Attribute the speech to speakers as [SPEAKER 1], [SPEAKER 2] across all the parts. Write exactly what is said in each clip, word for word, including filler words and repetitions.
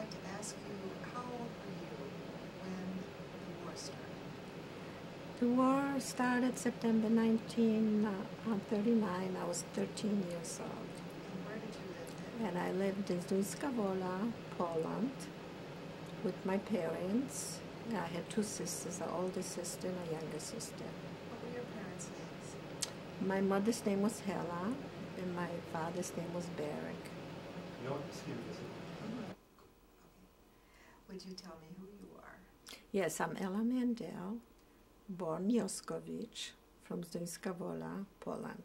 [SPEAKER 1] like to ask you, how old were you when the war started?
[SPEAKER 2] The war started September nineteen thirty-nine. I was thirteen years old.
[SPEAKER 1] And where did you live then?
[SPEAKER 2] And I lived in Zduńska, Poland, with my parents. I had two sisters, an older sister and a younger sister.
[SPEAKER 1] What were your parents' names?
[SPEAKER 2] My mother's name was Hela, and my father's name was Barrick.
[SPEAKER 3] No, excuse me.
[SPEAKER 1] Okay. Would you tell me who you are?
[SPEAKER 2] Yes, I'm Ella Mandel, born Joskovich, from Zduńska, Poland.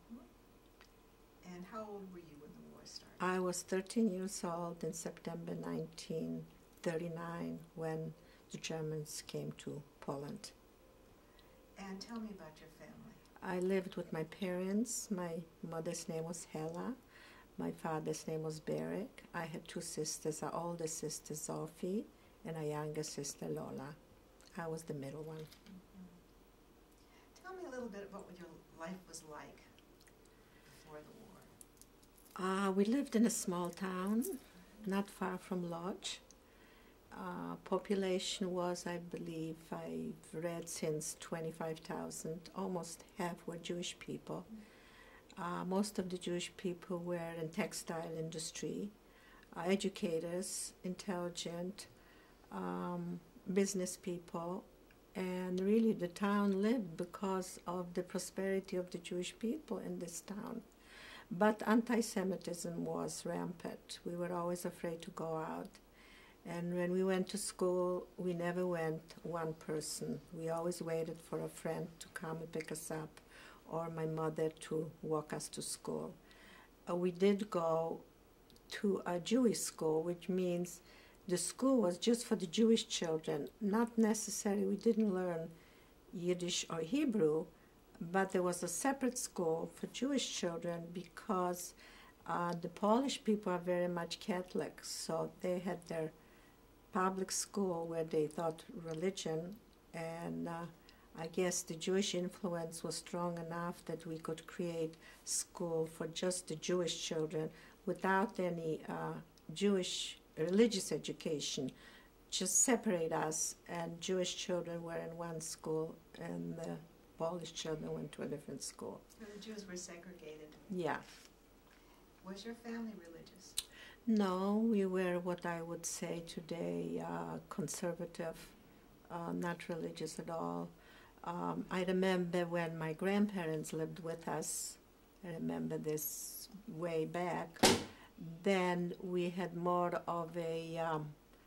[SPEAKER 1] Mm-hmm. And how old were you when the war started?
[SPEAKER 2] I was thirteen years old in September nineteen thirty-nine when the Germans came to Poland.
[SPEAKER 1] And tell me about your family.
[SPEAKER 2] I lived with my parents. My mother's name was Hela. My father's name was Barrick. I had two sisters, an older sister, Sophie, and a younger sister, Lola. I was the middle one.
[SPEAKER 1] Mm-hmm. Tell me a little bit about what your life was like before the war.
[SPEAKER 2] Uh, we lived in a small town, not far from Lodz. Uh, population was, I believe, I've read since twenty-five thousand. Almost half were Jewish people. Uh, most of the Jewish people were in textile industry, uh, educators, intelligent, um, business people, and really the town lived because of the prosperity of the Jewish people in this town. But anti-Semitism was rampant. We were always afraid to go out. And when we went to school, we never went one person. We always waited for a friend to come and pick us up, or my mother to walk us to school. Uh, we did go to a Jewish school, which means the school was just for the Jewish children. Not necessarily, we didn't learn Yiddish or Hebrew, but there was a separate school for Jewish children because uh, the Polish people are very much Catholic, so they had their public school where they taught religion, and uh, I guess the Jewish influence was strong enough that we could create school for just the Jewish children without any uh, Jewish religious education, just separate us, and Jewish children were in one school and the Polish children went to a different school.
[SPEAKER 1] So the Jews were segregated.
[SPEAKER 2] Yeah.
[SPEAKER 1] Was your family religious?
[SPEAKER 2] No, we were what I would say today uh, conservative, uh, not religious at all. Um, I remember when my grandparents lived with us, I remember this way back, then we had more of a um,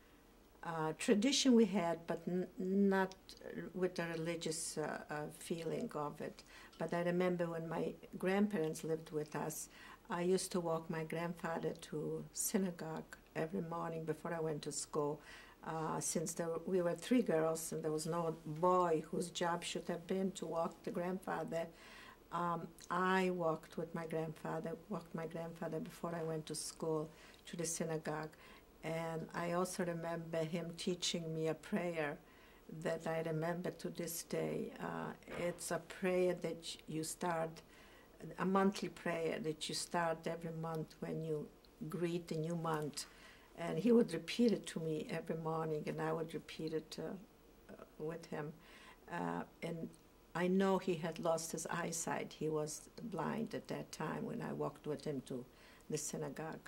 [SPEAKER 2] uh, tradition we had, but n not with a religious uh, uh, feeling of it. But I remember when my grandparents lived with us, I used to walk my grandfather to synagogue every morning before I went to school. Uh, since there were, we were three girls and there was no boy whose job should have been to walk the grandfather, um, I walked with my grandfather, walked my grandfather before I went to school to the synagogue. And I also remember him teaching me a prayer that I remember to this day. Uh, it's a prayer that you start, a monthly prayer that you start every month when you greet the new month. And he would repeat it to me every morning, and I would repeat it uh, uh, with him. Uh, and I know he had lost his eyesight. He was blind at that time when I walked with him to the synagogue.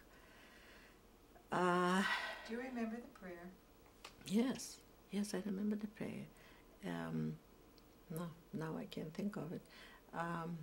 [SPEAKER 2] Uh,
[SPEAKER 1] Do you remember the prayer?
[SPEAKER 2] yes, yes, I remember the prayer. Um, no, now I can't think of it. Um,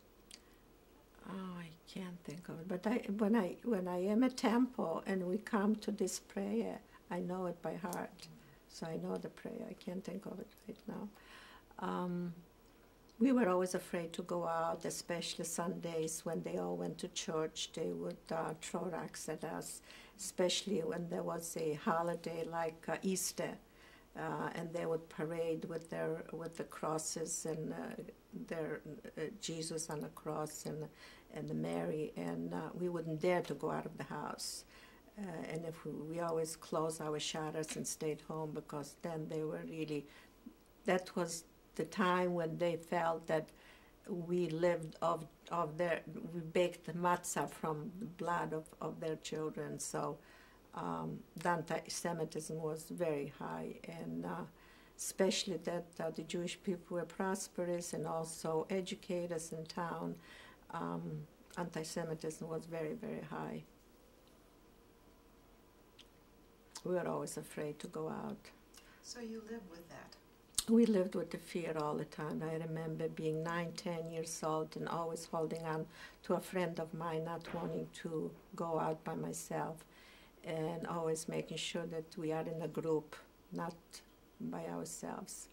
[SPEAKER 2] Oh, I can't think of it. But I, when I when I am at temple and we come to this prayer, I know it by heart. So I know the prayer. I can't think of it right now. Um, we were always afraid to go out, especially Sundays when they all went to church. They would uh, throw rocks at us, especially when there was a holiday like uh, Easter. Uh, and they would parade with their with the crosses and uh, their uh, Jesus on the cross and and the Mary, and uh, we wouldn't dare to go out of the house. Uh, and if we, we always closed our shutters and stayed home, because then they were really, that was the time when they felt that we lived of of their, we baked the matzah from the blood of, of their children. So um, the anti-Semitism was very high, and uh, especially that uh, the Jewish people were prosperous and also educators in town. Um, anti-Semitism was very, very high. We were always afraid to go out.
[SPEAKER 1] So you lived with that?
[SPEAKER 2] We lived with the fear all the time. I remember being nine, ten years old and always holding on to a friend of mine, not wanting to go out by myself, and always making sure that we are in a group, not by ourselves.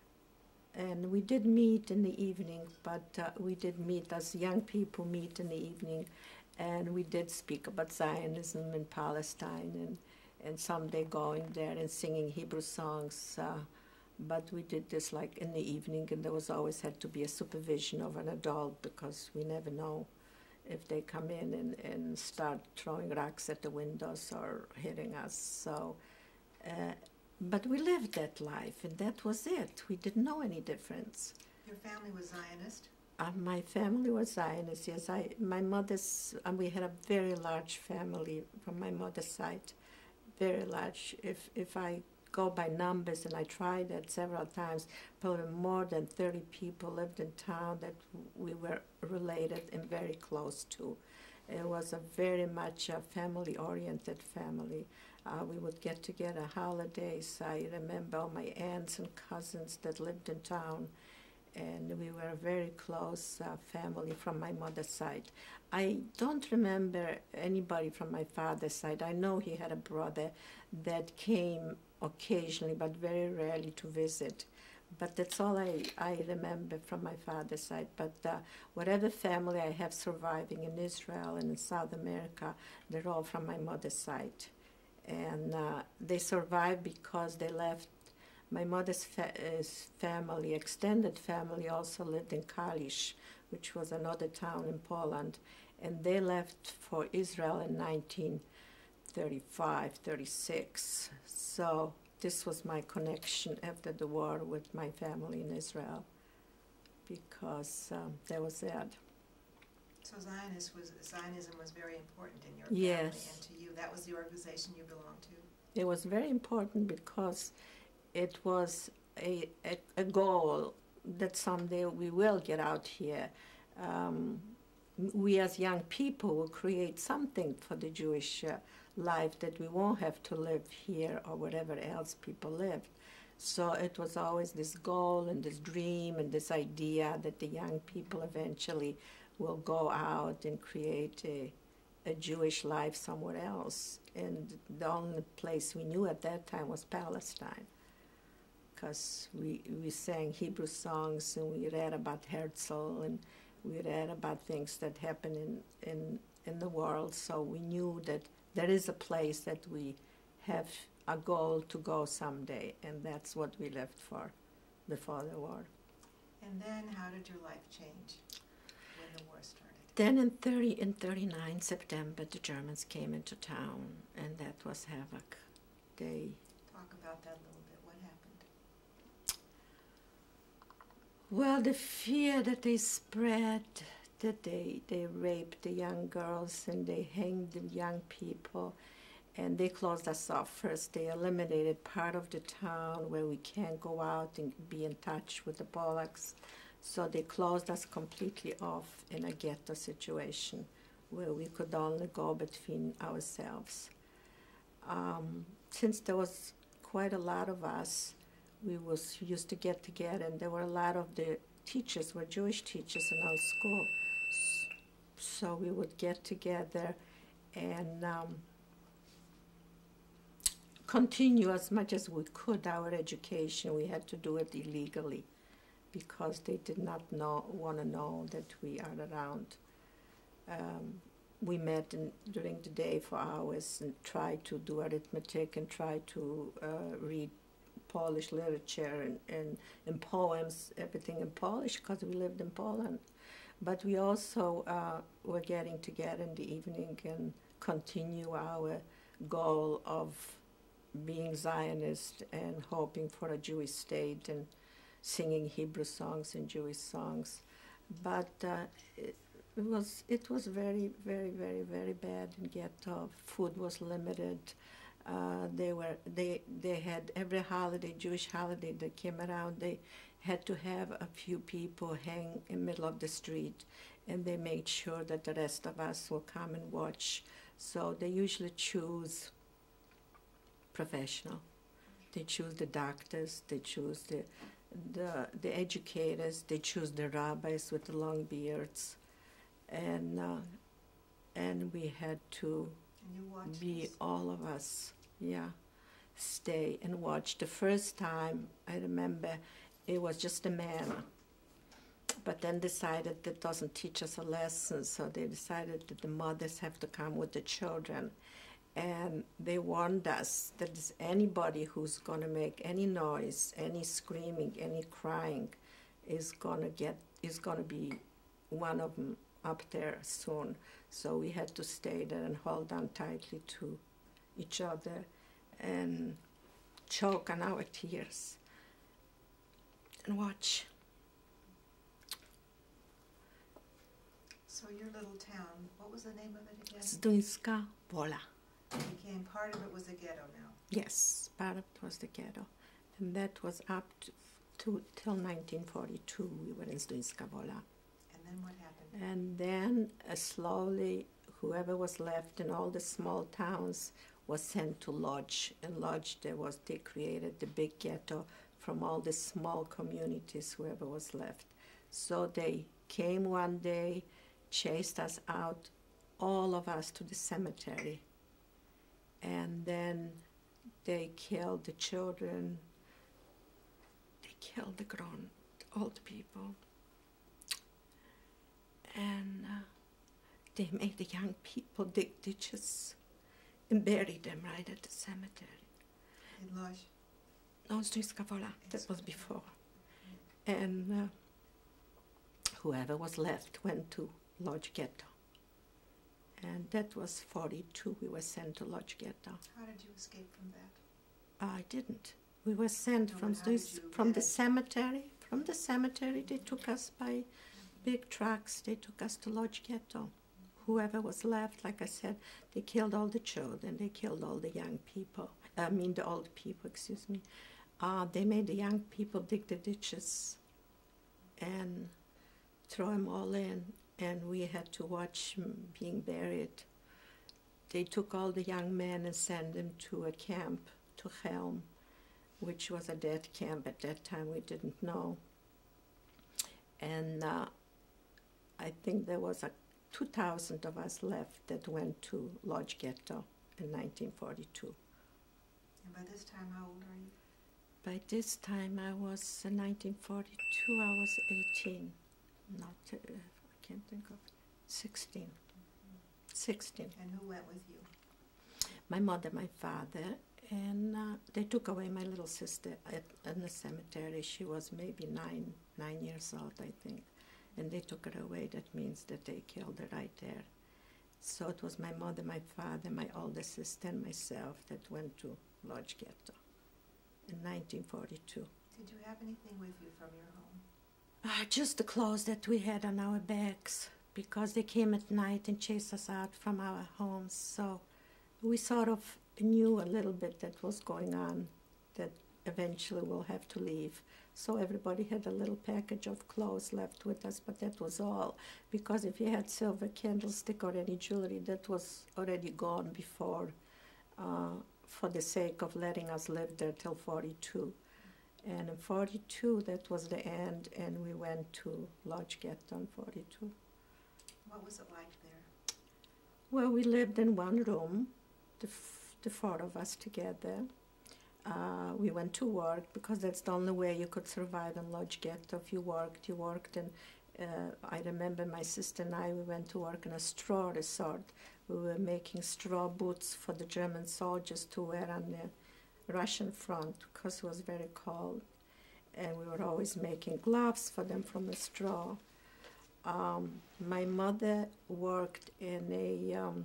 [SPEAKER 2] And we did meet in the evening, but uh, we did meet as young people meet in the evening, and we did speak about Zionism in Palestine, and, and someday going there and singing Hebrew songs. Uh, but we did this like in the evening, and there was always had to be a supervision of an adult, because we never know if they come in and, and start throwing rocks at the windows or hitting us. So, uh, but we lived that life, and that was it. We didn't know any difference.
[SPEAKER 1] Your family was Zionist?
[SPEAKER 2] Uh, my family was Zionist, yes. I, my mother's, uh, we had a very large family from my mother's side, very large. If, if I go by numbers, and I tried that several times, probably more than thirty people lived in town that we were related and very close to. It was a very much a family-oriented family. Uh, we would get together holidays. I remember all my aunts and cousins that lived in town, and we were a very close uh, family from my mother's side. I don't remember anybody from my father's side. I know he had a brother that came occasionally, but very rarely to visit. But that's all I, I remember from my father's side. But uh, whatever family I have surviving in Israel and in South America, they're all from my mother's side. And uh, they survived because they left. My mother's fa family, extended family, also lived in Kalisz, which was another town in Poland. And they left for Israel in nineteen thirty-five, thirty-six. So this was my connection after the war with my family in Israel, because um, there was that.
[SPEAKER 1] So Zionist was, Zionism was very important in your
[SPEAKER 2] Yes.
[SPEAKER 1] family and to you. That was the organization you belonged to?
[SPEAKER 2] It was very important because it was a, a, a goal that someday we will get out here. Um, we as young people will create something for the Jewish uh, life, that we won't have to live here or wherever else people live. So it was always this goal and this dream and this idea that the young people eventually will go out and create a, a Jewish life somewhere else. And the only place we knew at that time was Palestine, because we, we sang Hebrew songs, and we read about Herzl, and we read about things that happen in, in, in the world. So we knew that there is a place that we have a goal to go someday, and that's what we lived for before the war.
[SPEAKER 1] And then how did your life change when the war started?
[SPEAKER 2] Then in thirty, in thirty-nine, September, the Germans came into town, and that was havoc. They
[SPEAKER 1] Talk about that a little bit. What happened?
[SPEAKER 2] Well, the fear that they spread, that they, they raped the young girls and they hanged the young people, and they closed us off first. They eliminated part of the town where we can't go out and be in touch with the Polacks. So they closed us completely off in a ghetto situation where we could only go between ourselves. Um, since there was quite a lot of us, we was used to get together, and there were a lot of the teachers were Jewish teachers in our school. So we would get together and um, continue as much as we could our education. We had to do it illegally because they did not know, want to know that we are around. Um, we met in, during the day for hours and tried to do arithmetic and tried to uh, read Polish literature and, and, and poems, everything in Polish, because we lived in Poland. But we also uh, were getting together in the evening and continue our goal of being Zionist and hoping for a Jewish state and singing Hebrew songs and Jewish songs. But uh, it, It was it was very very very very bad in ghetto. Food was limited. Uh, they were they they had every holiday, Jewish holiday that came around. They had to have a few people hang in the middle of the street, and they made sure that the rest of us will come and watch. So they usually choose professional. They choose the doctors. They choose the the the educators. They choose the rabbis with the long beards. And uh, and we had to
[SPEAKER 1] And you
[SPEAKER 2] be
[SPEAKER 1] this?
[SPEAKER 2] all of us, yeah, stay and watch. The first time I remember, it was just a man, but then decided that doesn't teach us a lesson. So they decided that the mothers have to come with the children, and they warned us that there's anybody who's gonna make any noise, any screaming, any crying, is gonna get is gonna be one of them up there soon. So we had to stay there and hold on tightly to each other and choke on our tears and watch.
[SPEAKER 1] So your little town, what was the name of it again?
[SPEAKER 2] Zdunska Vola.
[SPEAKER 1] It became, part of it was a ghetto now.
[SPEAKER 2] Yes, part of it was the ghetto. And that was up to, to till nineteen forty-two. We were in Zdunska Vola.
[SPEAKER 1] And then what happened?
[SPEAKER 2] And then uh, slowly, whoever was left in all the small towns was sent to Lodge. And Lodge, there was, they created the big ghetto from all the small communities, whoever was left. So they came one day, chased us out, all of us to the cemetery. And then they killed the children. They killed the grown, old people. And uh, they made the young people dig ditches and bury them right at the cemetery.
[SPEAKER 1] In Lodge?
[SPEAKER 2] No, Zdunska Vola, that was before. And uh, whoever was left went to Lodge Ghetto. And that was forty-two, we were sent to Lodge Ghetto.
[SPEAKER 1] How did you escape from that?
[SPEAKER 2] I didn't. We were sent
[SPEAKER 1] No,
[SPEAKER 2] from,
[SPEAKER 1] but how did
[SPEAKER 2] Zdunsk-
[SPEAKER 1] you
[SPEAKER 2] from
[SPEAKER 1] get
[SPEAKER 2] the
[SPEAKER 1] it?
[SPEAKER 2] cemetery. From the cemetery, they took us by big trucks. They took us to Lodge Ghetto. Whoever was left, like I said, they killed all the children. They killed all the young people. I mean, the old people, excuse me. Uh, they made the young people dig the ditches and throw them all in. And we had to watch them being buried. They took all the young men and sent them to a camp, to Helm, which was a dead camp. At that time, we didn't know. And uh, I think there was a two thousand of us left that went to Lodge Ghetto in nineteen forty-two.
[SPEAKER 1] And by this time, how old are you?
[SPEAKER 2] By this time, I was, in nineteen forty-two, I was eighteen. Not, uh, I can't think of, sixteen. sixteen.
[SPEAKER 1] And who went with you?
[SPEAKER 2] My mother, my father, and uh, they took away my little sister at, in the cemetery. She was maybe nine, nine years old, I think. And they took her away. That means that they killed her right there. So it was my mother, my father, my older sister, and myself that went to Lodge Ghetto in nineteen forty-two.
[SPEAKER 1] Did you have anything with you from your home?
[SPEAKER 2] Uh, just the clothes that we had on our backs, because they came at night and chased us out from our homes. So we sort of knew a little bit that was going on, that eventually we'll have to leave. So everybody had a little package of clothes left with us, but that was all. Because if you had silver candlestick or any jewelry, that was already gone before, uh, for the sake of letting us live there till forty-two. And in forty-two, that was the end, and we went to Lodge Ghetto in forty-two.
[SPEAKER 1] What was it like there?
[SPEAKER 2] Well, we lived in one room, the, f- the four of us together. Uh, we went to work because that's the only way you could survive in Lodge Ghetto. If you worked, you worked. And uh, I remember my sister and I, we went to work in a straw resort. We were making straw boots for the German soldiers to wear on the Russian front because it was very cold. And we were always making gloves for them from the straw. Um, my mother worked in a um,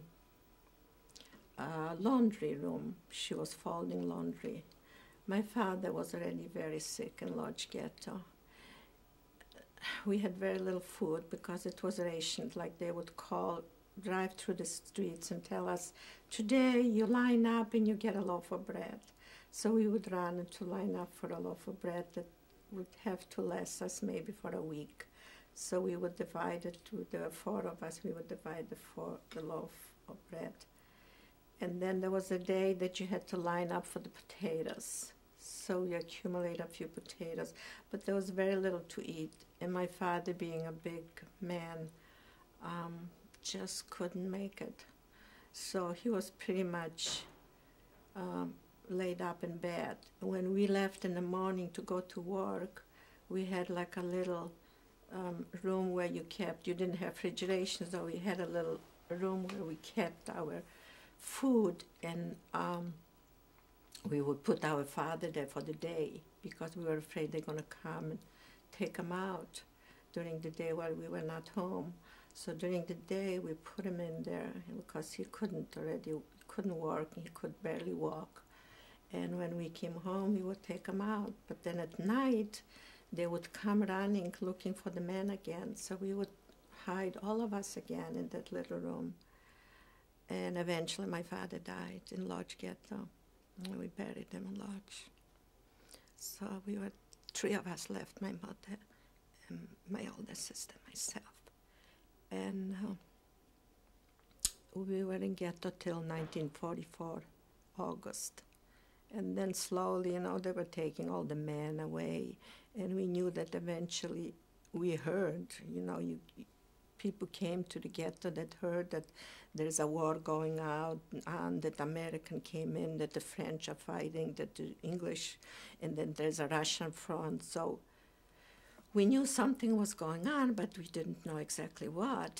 [SPEAKER 2] uh, laundry room. She was folding laundry. My father was already very sick in Lodge Ghetto. we had very little food because it was rationed. Like they would call, drive through the streets and tell us, today you line up and you get a loaf of bread. So we would run to line up for a loaf of bread that would have to last us maybe for a week. So we would divide it to the four of us, we would divide the, four, the loaf of bread. And then there was a day that you had to line up for the potatoes. So we accumulate a few potatoes, but there was very little to eat. And my father, being a big man, um, just couldn't make it. So he was pretty much um, laid up in bed. When we left in the morning to go to work, we had like a little um, room where you kept, you didn't have refrigeration, so we had a little room where we kept our food, and um, we would put our father there for the day because we were afraid they're going to come and take him out during the day while we were not home. So during the day we put him in there because he couldn't already, couldn't work, he could barely walk. And when we came home, we would take him out. But then at night, they would come running looking for the man again. So we would hide all of us again in that little room. And eventually my father died in Lodge Ghetto. And we buried him in Lodge. So we were, three of us left, my mother, and my older sister, myself. And uh, we were in ghetto till nineteen forty-four, August. And then slowly, you know, they were taking all the men away. And we knew that eventually, we heard, you know, you, people came to the ghetto that heard that there's a war going out, and that American came in, that the French are fighting, that the English, and then there's a Russian front. So we knew something was going on, but we didn't know exactly what.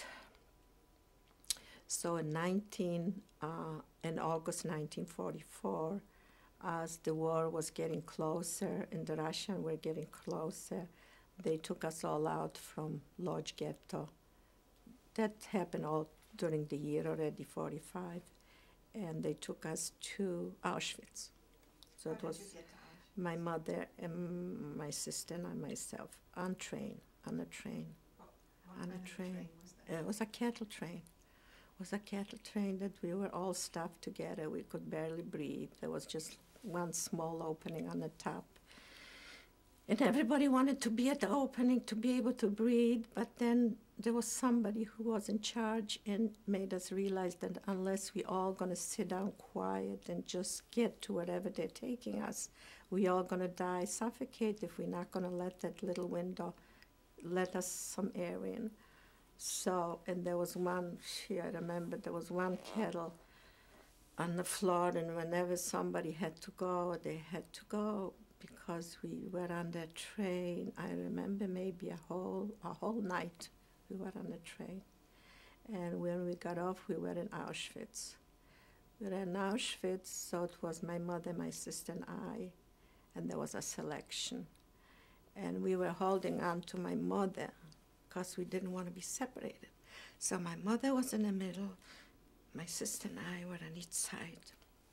[SPEAKER 2] So in nineteen, uh, in August nineteen forty-four, as the war was getting closer and the Russians were getting closer, they took us all out from Lodge Ghetto. That happened all during the year already, forty-five, and they took us to Auschwitz. So it was my mother and my sister and myself on train, on a train, on a train. It was a cattle train. It was a cattle train that we were all stuffed together. We could barely breathe. There was just one small opening on the top. And everybody wanted to be at the opening to be able to breathe, but then there was somebody who was in charge and made us realize that unless we all going to sit down quiet and just get to wherever they're taking us, we all going to die, suffocate if we're not going to let that little window let us some air in. So, and there was one, she, I remember there was one kettle on the floor, and whenever somebody had to go, they had to go. Because we were on that train, I remember maybe a whole a whole night we were on the train. And when we got off, we were in Auschwitz. We were in Auschwitz, so it was my mother, my sister, and I, and there was a selection. And we were holding on to my mother because we didn't want to be separated. So my mother was in the middle, my sister and I were on each side.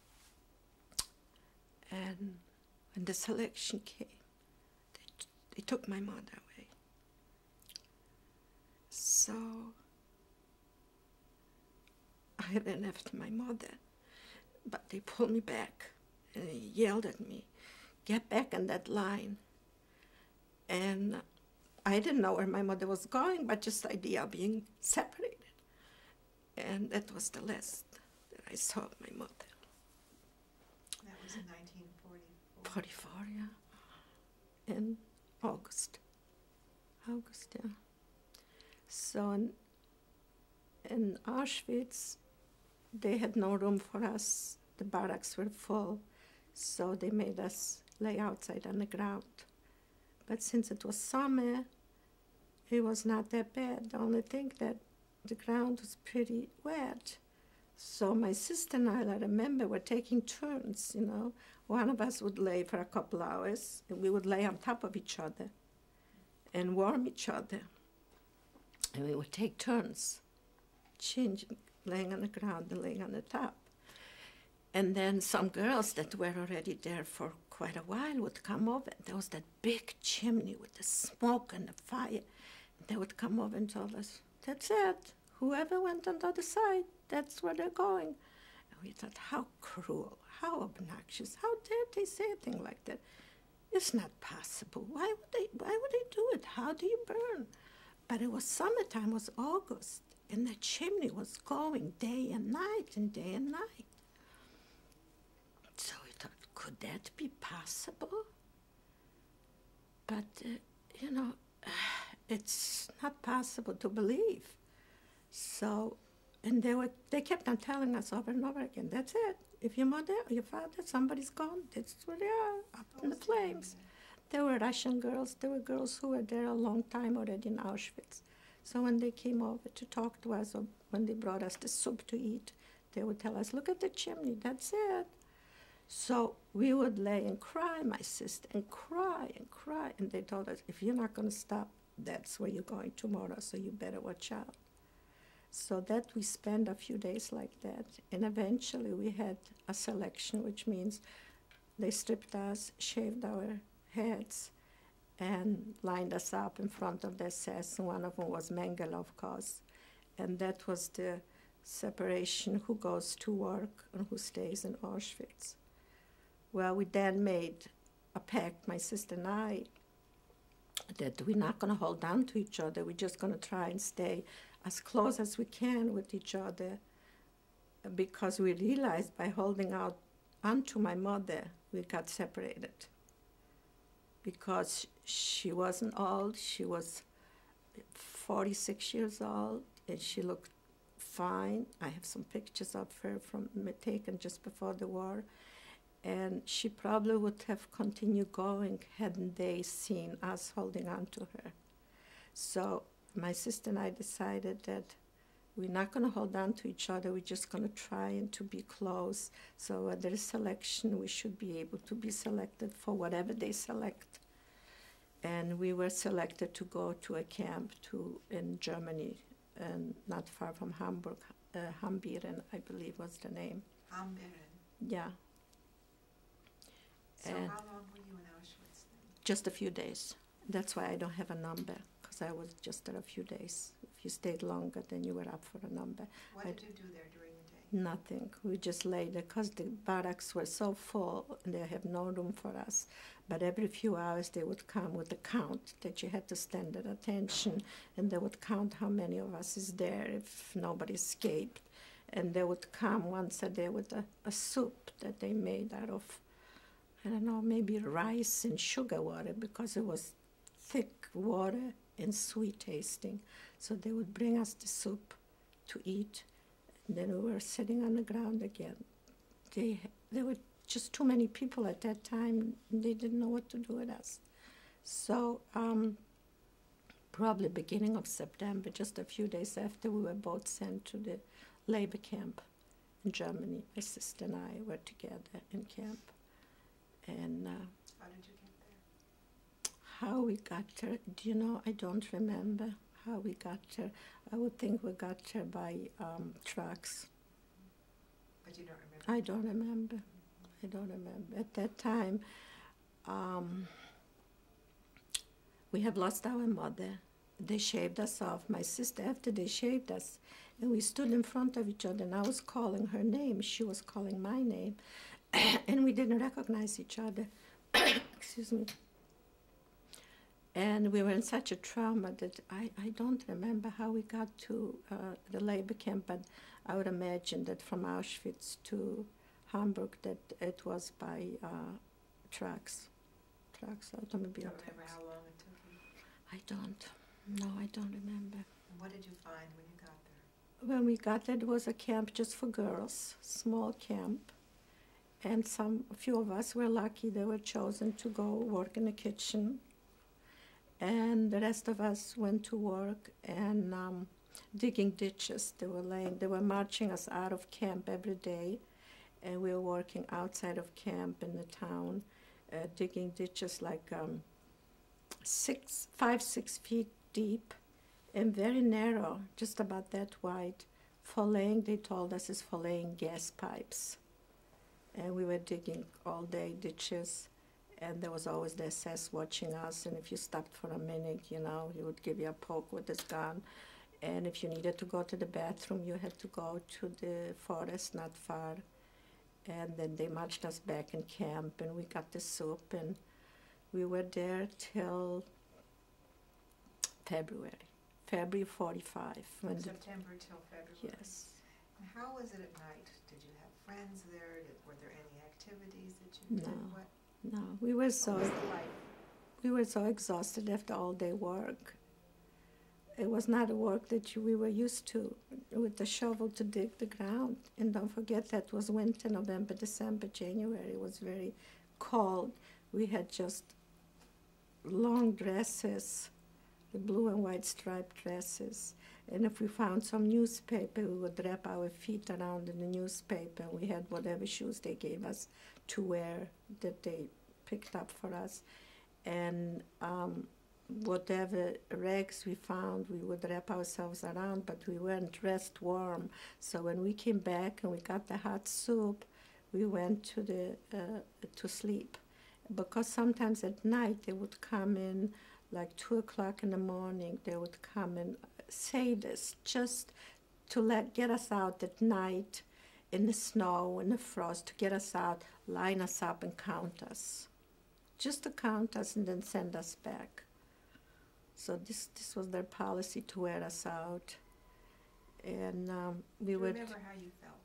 [SPEAKER 2] And when the selection came, they, t they took my mother away. So I ran after my mother, but they pulled me back and they yelled at me, "Get back in that line." And I didn't know where my mother was going, but just the idea of being separated. And that was the last that I saw of my mother.
[SPEAKER 1] That was in nineteen forty-four.
[SPEAKER 2] forty-four, yeah. In August. August, yeah. So in, in Auschwitz, they had no room for us. The barracks were full, so they made us lay outside on the ground. But since it was summer, it was not that bad. The only thing that the ground was pretty wet. So my sister and I, I remember, were taking turns, you know. One of us would lay for a couple hours, and we would lay on top of each other and warm each other. And we would take turns, changing, laying on the ground and laying on the top. And then some girls that were already there for quite a while would come over. There was that big chimney with the smoke and the fire. They would come over and tell us, that's it. Whoever went on the other side, that's where they're going. And we thought, how cruel, how obnoxious, how dare they say a thing like that? It's not possible. Why would they, why would they do it? How do you burn? But it was summertime, it was August, and the chimney was going day and night and day and night. So we thought, could that be possible? But, uh, you know, it's not possible to believe. So, and they were, they kept on telling us over and over again, that's it. If your mother or your father, somebody's gone, that's where they are, up in the flames. There were Russian girls, there were girls who were there a long time already in Auschwitz. So when they came over to talk to us, or when they brought us the soup to eat, they would tell us, look at the chimney, that's it. So we would lay and cry, my sister, and cry and cry. And they told us, if you're not going to stop, that's where you're going tomorrow, so you better watch out. So that we spent a few days like that. And eventually we had a selection, which means they stripped us, shaved our heads, and lined us up in front of the assassin. One of them was Mandel, of course. And that was the separation, who goes to work and who stays in Auschwitz. Well, we then made a pact, my sister and I, that we're not going to hold on to each other. We're just going to try and stay as close as we can with each other, because we realized by holding out onto my mother, we got separated. Because she wasn't old, she was forty-six years old, and she looked fine. I have some pictures of her from taken just before the war. And she probably would have continued going hadn't they seen us holding on to her. So my sister and I decided that we're not going to hold on to each other. We're just going to try and to be close. So when there is selection, we should be able to be selected for whatever they select. And we were selected to go to a camp to in Germany, and not far from Hamburg. Uh, Hambiren, I believe was the name.
[SPEAKER 1] Hambiren.
[SPEAKER 2] Yeah.
[SPEAKER 1] So
[SPEAKER 2] And
[SPEAKER 1] how long were you in Auschwitz then?
[SPEAKER 2] just a few days. That's why I don't have a number, because I was just there a few days. If you stayed longer, then you were up for a number.
[SPEAKER 1] What
[SPEAKER 2] I
[SPEAKER 1] did you do there during the day?
[SPEAKER 2] Nothing. We just lay there, because the barracks were so full, and they have no room for us. But every few hours, they would come with a count that you had to stand at attention, and they would count how many of us is there if nobody escaped. And they would come once a day with a, a soup that they made out of, I don't know, maybe rice and sugar water, because it was thick water and sweet tasting. So they would bring us the soup to eat, and then we were sitting on the ground again. They, there were just too many people at that time. They didn't know what to do with us. So um, probably beginning of September, just a few days after, we were both sent to the labor camp in Germany. My sister and I were together in camp. And uh,
[SPEAKER 1] How did you get there?
[SPEAKER 2] how we got there, do you know, I don't remember how we got there. I would think we got there by um, trucks.
[SPEAKER 1] But you don't remember?
[SPEAKER 2] I don't remember. I don't remember. At that time, um, we have lost our mother. They shaved us off. My sister, after they shaved us, and we stood in front of each other, and I was calling her name. She was calling my name. And we didn't recognize each other. Excuse me. And we were in such a trauma that I, I don't remember how we got to uh, the labor camp, but I would imagine that from Auschwitz to Hamburg, that it was by uh, trucks, trucks, automobile
[SPEAKER 1] You don't remember
[SPEAKER 2] trucks.
[SPEAKER 1] how long it took you?
[SPEAKER 2] I don't. No, I don't remember.
[SPEAKER 1] And what did you find when you got there?
[SPEAKER 2] When we got there, it was a camp just for girls, small camp. And some, a few of us were lucky. They were chosen to go work in the kitchen. And the rest of us went to work and um, digging ditches. They were laying, they were marching us out of camp every day. And we were working outside of camp in the town, uh, digging ditches like um, six, five, six feet deep and very narrow, just about that wide. For laying, they told us, is for laying gas pipes. And we were digging all day ditches. And there was always the S S watching us, and if you stopped for a minute, you know, he would give you a poke with his gun. And if you needed to go to the bathroom, you had to go to the forest not far. And then they marched us back in camp, and we got the soup, and we were there till February, February forty-five.
[SPEAKER 1] From September till February.
[SPEAKER 2] Yes.
[SPEAKER 1] And how was it at night? Did you have friends there? Did, were there any activities that you did?
[SPEAKER 2] No.
[SPEAKER 1] What,
[SPEAKER 2] No, we were so
[SPEAKER 1] what was the life?
[SPEAKER 2] we were so exhausted after all day work. It was not a work that you, we were used to, with the shovel to dig the ground. And don't forget that was winter, November, December, January. It was very cold. We had just long dresses, the blue and white striped dresses. And if we found some newspaper, we would wrap our feet around in the newspaper. We had whatever shoes they gave us to wear that they picked up for us. And um, whatever rags we found, we would wrap ourselves around, but we weren't dressed warm. So when we came back and we got the hot soup, we went to the uh, to sleep. Because sometimes at night they would come in, like two o'clock in the morning, they would come and say this just to let get us out at night in the snow, in the frost, to get us out, line us up and count us. Just to count us and then send us back. So this this was their policy, to wear us out. And um, we
[SPEAKER 1] Do you
[SPEAKER 2] would...
[SPEAKER 1] remember how you felt?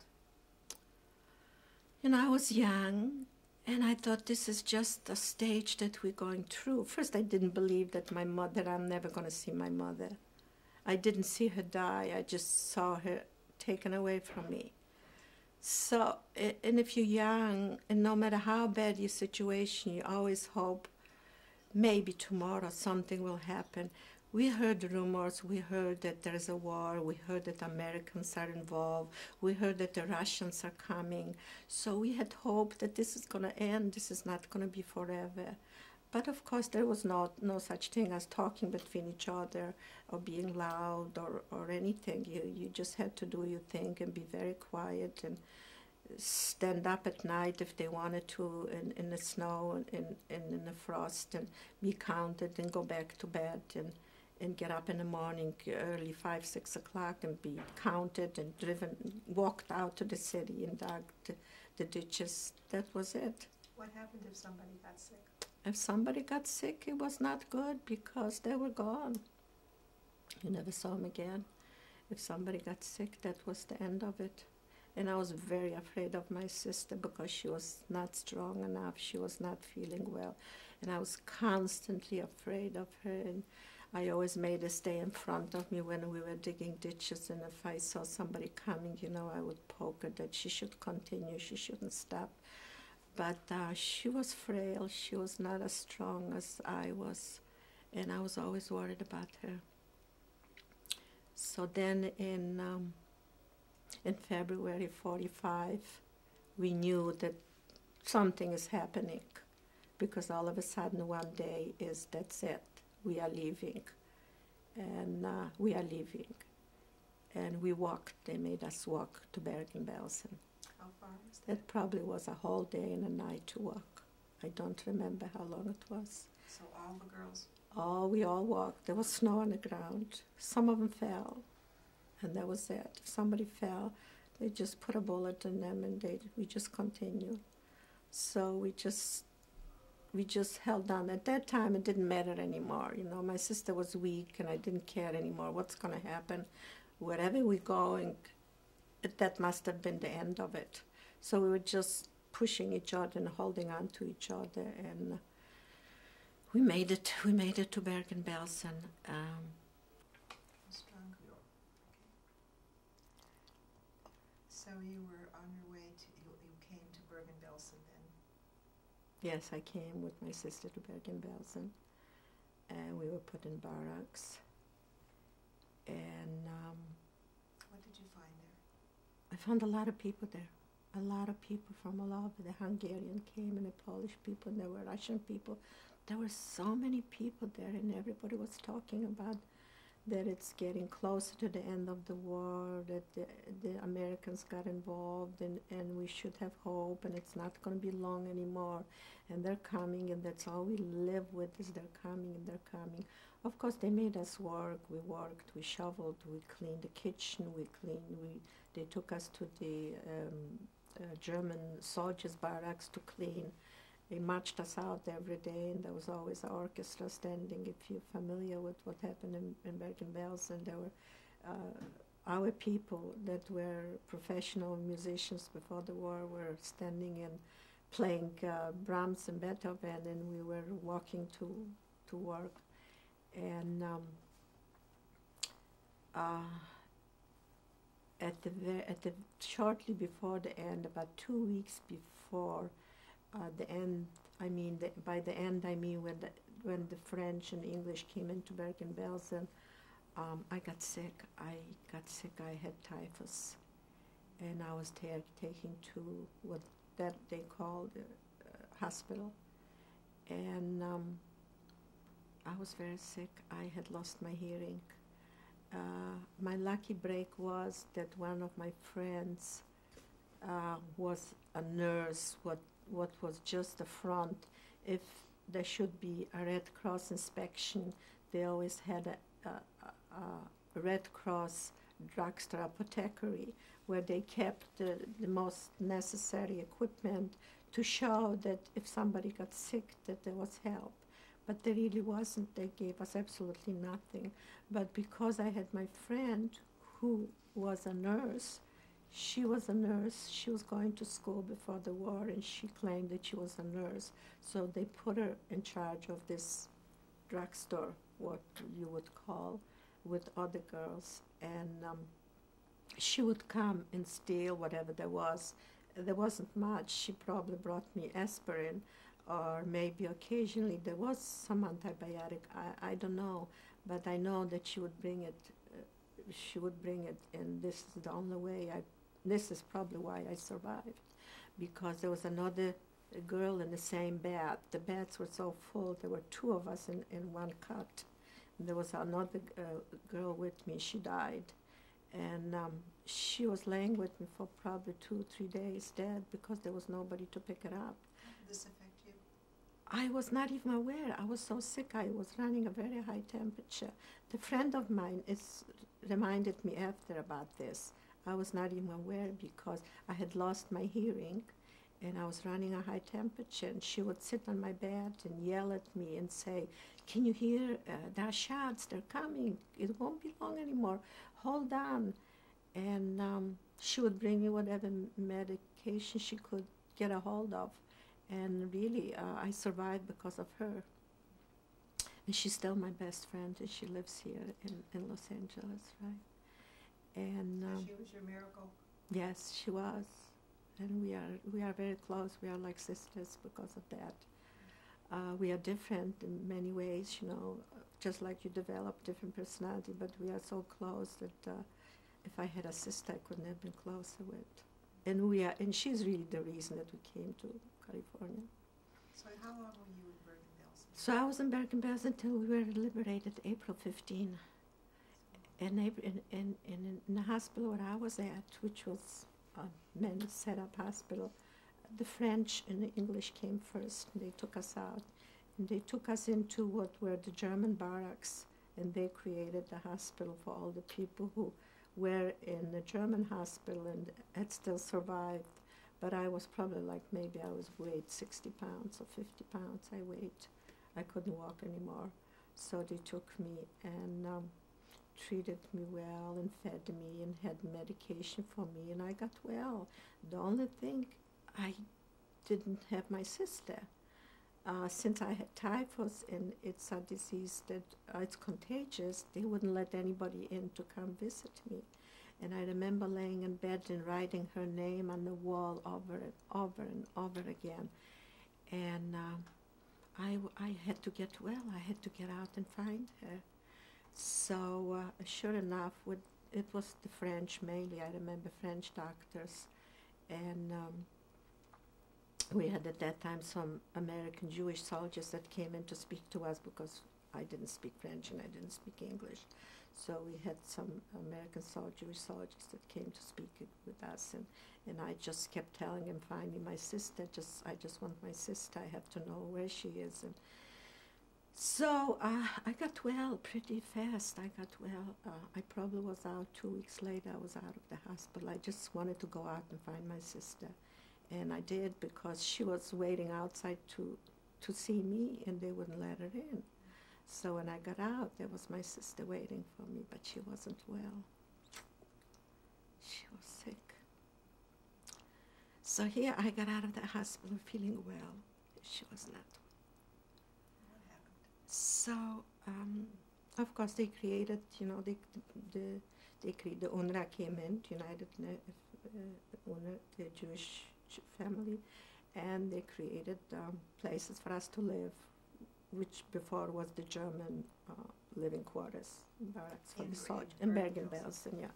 [SPEAKER 2] You know, I was young, and I thought this is just a stage that we're going through. First, I didn't believe that my mother, I'm never going to see my mother. I didn't see her die. I just saw her taken away from me. So, and if you're young, and no matter how bad your situation, you always hope maybe tomorrow something will happen. We heard rumors. We heard that there's a war. We heard that Americans are involved. We heard that the Russians are coming. So we had hope that this is going to end. This is not going to be forever. But of course, there was no, no such thing as talking between each other or being loud or, or anything. You, you just had to do your thing and be very quiet and stand up at night if they wanted to in, in the snow and in, in, in the frost, and be counted and go back to bed, and, and get up in the morning early, five, six o'clock, and be counted and driven, walked out to the city and dug the, the ditches. That was it.
[SPEAKER 1] What happened if somebody got sick?
[SPEAKER 2] If somebody got sick, it was not good because they were gone. You never saw them again. If somebody got sick, that was the end of it. And I was very afraid of my sister because she was not strong enough. She was not feeling well. And I was constantly afraid of her. And I always made her stay in front of me when we were digging ditches. And if I saw somebody coming, you know, I would poke her that she should continue, she shouldn't stop. But uh, she was frail. She was not as strong as I was. And I was always worried about her. So then in, um, in February forty-five, we knew that something is happening. Because all of a sudden one day is, that's it. We are leaving. And uh, we are leaving. And we walked. They made us walk to Bergen-Belsen.
[SPEAKER 1] How far was that?
[SPEAKER 2] It probably was a whole day and a night to walk. I don't remember how long it was.
[SPEAKER 1] So all the girls?
[SPEAKER 2] Oh, we all walked. There was snow on the ground. Some of them fell, and that was it. If somebody fell, they just put a bullet in them, and they we just continued. So we just we just held on. At that time, it didn't matter anymore. You know, my sister was weak, and I didn't care anymore. What's going to happen? Wherever we're going, that must have been the end of it. So we were just pushing each other and holding on to each other, and we made it. We made it to Bergen-Belsen. Um,
[SPEAKER 1] Strong. Okay. So you were on your way to, you, you came to Bergen-Belsen then?
[SPEAKER 2] yes, I came with my sister to Bergen-Belsen, and we were put in barracks. And um,
[SPEAKER 1] what did you find there?
[SPEAKER 2] I found a lot of people there. A lot of people from all over. The Hungarian came, and the Polish people, and there were Russian people. There were so many people there, and everybody was talking about that it's getting closer to the end of the war, that the, the Americans got involved, and, and we should have hope, and it's not going to be long anymore, and they're coming, and that's all we live with is they're coming, and they're coming. Of course, they made us work. We worked, we shoveled, we cleaned the kitchen, we cleaned, we, they took us to the um, uh, German soldiers' barracks to clean. They marched us out every day, and there was always an orchestra standing. If you're familiar with what happened in, in Bergen-Belsen, there were uh, our people that were professional musicians before the war were standing and playing uh, Brahms and Beethoven, and we were walking to to work. And um, uh, at the ver- at the shortly before the end, about two weeks before. Uh, the end, I mean, the, by the end, I mean when the, when the French and English came into Bergen-Belsen, um, I got sick. I got sick. I had typhus, and I was ta- taken to what that they called the uh, hospital, and um, I was very sick. I had lost my hearing. Uh, my lucky break was that one of my friends uh, was a nurse. What what was just the front. If there should be a Red Cross inspection, they always had a, a, a, a Red Cross drugstore apothecary where they kept the, the most necessary equipment to show that if somebody got sick that there was help. But there really wasn't. They gave us absolutely nothing. But because I had my friend who was a nurse, she was a nurse. She was going to school before the war, and she claimed that she was a nurse. So they put her in charge of this drugstore, what you would call, with other girls. And um, she would come and steal whatever there was. There wasn't much. She probably brought me aspirin, or maybe occasionally there was some antibiotic. I, I don't know, but I know that she would bring it. Uh, she would bring it, and this is the only way I. This is probably why I survived, because there was another girl in the same bed. The beds were so full. There were two of us in, in one cot. And there was another uh, girl with me. She died. And um, she was laying with me for probably two, three days dead because there was nobody to pick her up.
[SPEAKER 1] How did this affect you?
[SPEAKER 2] I was not even aware. I was so sick. I was running a very high temperature. The friend of mine is reminded me after about this. I was not even aware because I had lost my hearing, and I was running a high temperature, and she would sit on my bed and yell at me and say, "Can you hear? Uh, there are shots. They're coming. It won't be long anymore. Hold on." And um, she would bring me whatever medication she could get a hold of. And really, uh, I survived because of her. And she's still my best friend, and she lives here in, in Los Angeles, right? And um,
[SPEAKER 1] So she was your miracle?
[SPEAKER 2] yes, she was. And we are we are very close. We are like sisters because of that. Uh, we are different in many ways, you know, just like you develop different personality, but we are so close that uh, if I had a sister, I couldn't have been closer with. And we are, and she's really the reason that we came to California.
[SPEAKER 1] So how long were you in Bergen-Belsen?
[SPEAKER 2] So I was in Bergen-Belsen until we were liberated April fifteenth. And in, in, in, in the hospital where I was at, which was a men set up hospital, the French and the English came first, and they took us out. And they took us into what were the German barracks, and they created the hospital for all the people who were in the German hospital and had still survived. But I was probably like, maybe I was weighed sixty pounds or fifty pounds I weighed. I couldn't walk anymore. So they took me and um, treated me well and fed me and had medication for me, and I got well. The only thing, I didn't have my sister. Uh, since I had typhus, and it's a disease that uh, it's contagious, they wouldn't let anybody in to come visit me. And I remember laying in bed and writing her name on the wall over and over and over again. And um, I, w- I had to get well. I had to get out and find her. So uh, sure enough, with, it was the French mainly. I remember French doctors. And um, we had at that time some American Jewish soldiers that came in to speak to us because I didn't speak French and I didn't speak English. So we had some American soldiers, Jewish soldiers that came to speak it with us, and, and I just kept telling him, find me my sister, just I just want my sister, I have to know where she is. And so uh, I got well pretty fast. I got well. Uh, I probably was out two weeks later. I was out of the hospital. I just wanted to go out and find my sister. And I did, because she was waiting outside to, to see me, and they wouldn't let her in. So when I got out, there was my sister waiting for me, but she wasn't well. She was sick. So here I got out of the hospital feeling well. She was not.
[SPEAKER 1] What happened?
[SPEAKER 2] So, um, of course, they created, you know, they, the, they created, the UNRWA came in, United uh, UNRWA, the Jewish family, and they created um, places for us to live, which before was the German uh, living quarters, barracks for
[SPEAKER 1] In
[SPEAKER 2] the
[SPEAKER 1] Ber-
[SPEAKER 2] soldiers,
[SPEAKER 1] in
[SPEAKER 2] in
[SPEAKER 1] Bergen-Belsen.
[SPEAKER 2] Bergen-Belsen,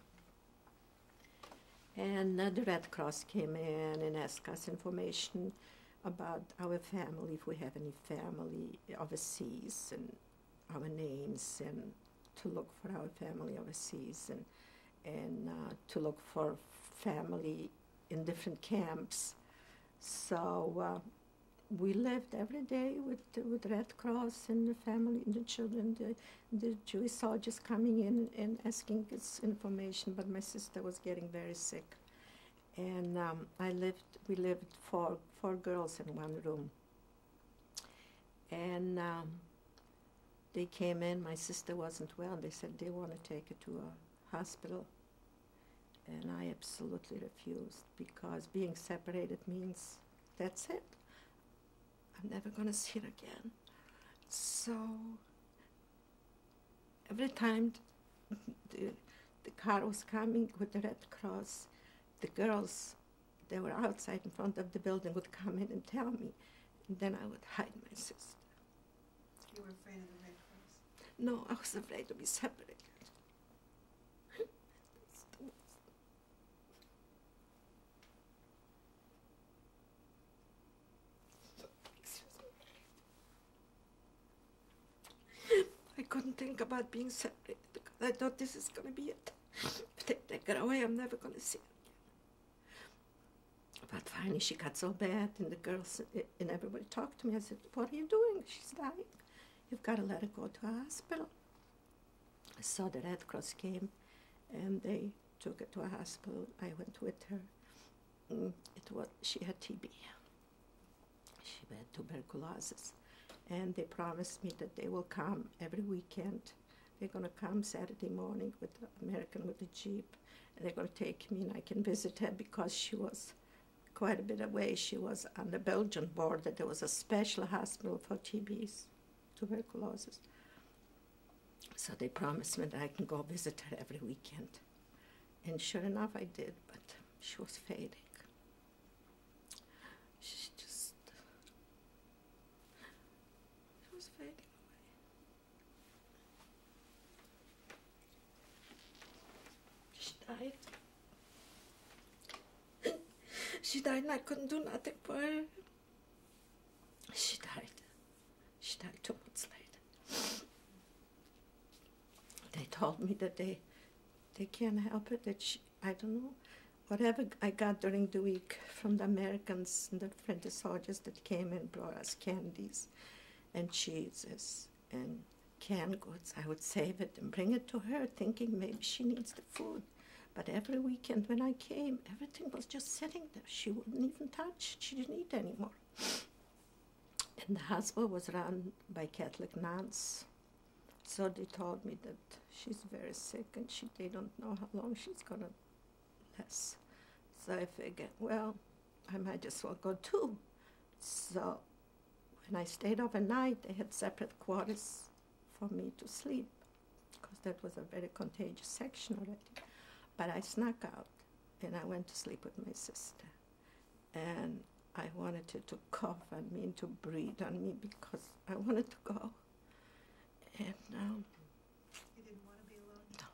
[SPEAKER 2] yeah. And uh, the Red Cross came in and asked us information about our family, if we have any family overseas, and our names, and to look for our family overseas, and, and uh, to look for family in different camps. So uh, we lived every day with with Red Cross and the family and the children, the, the Jewish soldiers coming in and asking us information. But my sister was getting very sick, and um, I lived. We lived four four girls in one room, and um, they came in. My sister wasn't well. They said they want to take her to a hospital. And I absolutely refused, because being separated means that's it. I'm never going to see her again. So every time the, the car was coming with the Red Cross, the girls, they were outside in front of the building, would come in and tell me, and then I would hide my sister.
[SPEAKER 1] You were afraid of the Red Cross?
[SPEAKER 2] No, I was afraid to be separated. I couldn't think about being separated, because I thought this is going to be it. If they take her away, I'm never going to see her again. But finally she got so bad, and the girls and everybody talked to me. I said, what are you doing? She's dying. You've got to let her go to a hospital. So the Red Cross came, and they took her to a hospital. I went with her. It was, she had T B. She had tuberculosis. And they promised me that they will come every weekend. They're going to come Saturday morning with the American with the Jeep, and they're going to take me, and I can visit her, because she was quite a bit away. She was on the Belgian border. There was a special hospital for T Bs, tuberculosis. So they promised me that I can go visit her every weekend. And sure enough, I did, but she was fading. She just... She was fading away. She died. She died, and I couldn't do nothing for her. She died. She died two months later. They told me that they they can't help it, that she, I don't know, whatever I got during the week from the Americans and the French soldiers that came and brought us candies and cheeses and canned goods, I would save it and bring it to her, thinking maybe she needs the food. But every weekend when I came, everything was just sitting there. She wouldn't even touch. She didn't eat anymore. And the hospital was run by Catholic nuns. So they told me that she's very sick, and she, they don't know how long she's going to last. So I figured, well, I might as well go too. So when I stayed overnight, they had separate quarters for me to sleep, because that was a very contagious section already. But I snuck out, and I went to sleep with my sister. And I wanted her to cough on me and to breathe on me, because I wanted to go. And um,
[SPEAKER 1] You didn't want to be alone?
[SPEAKER 2] no.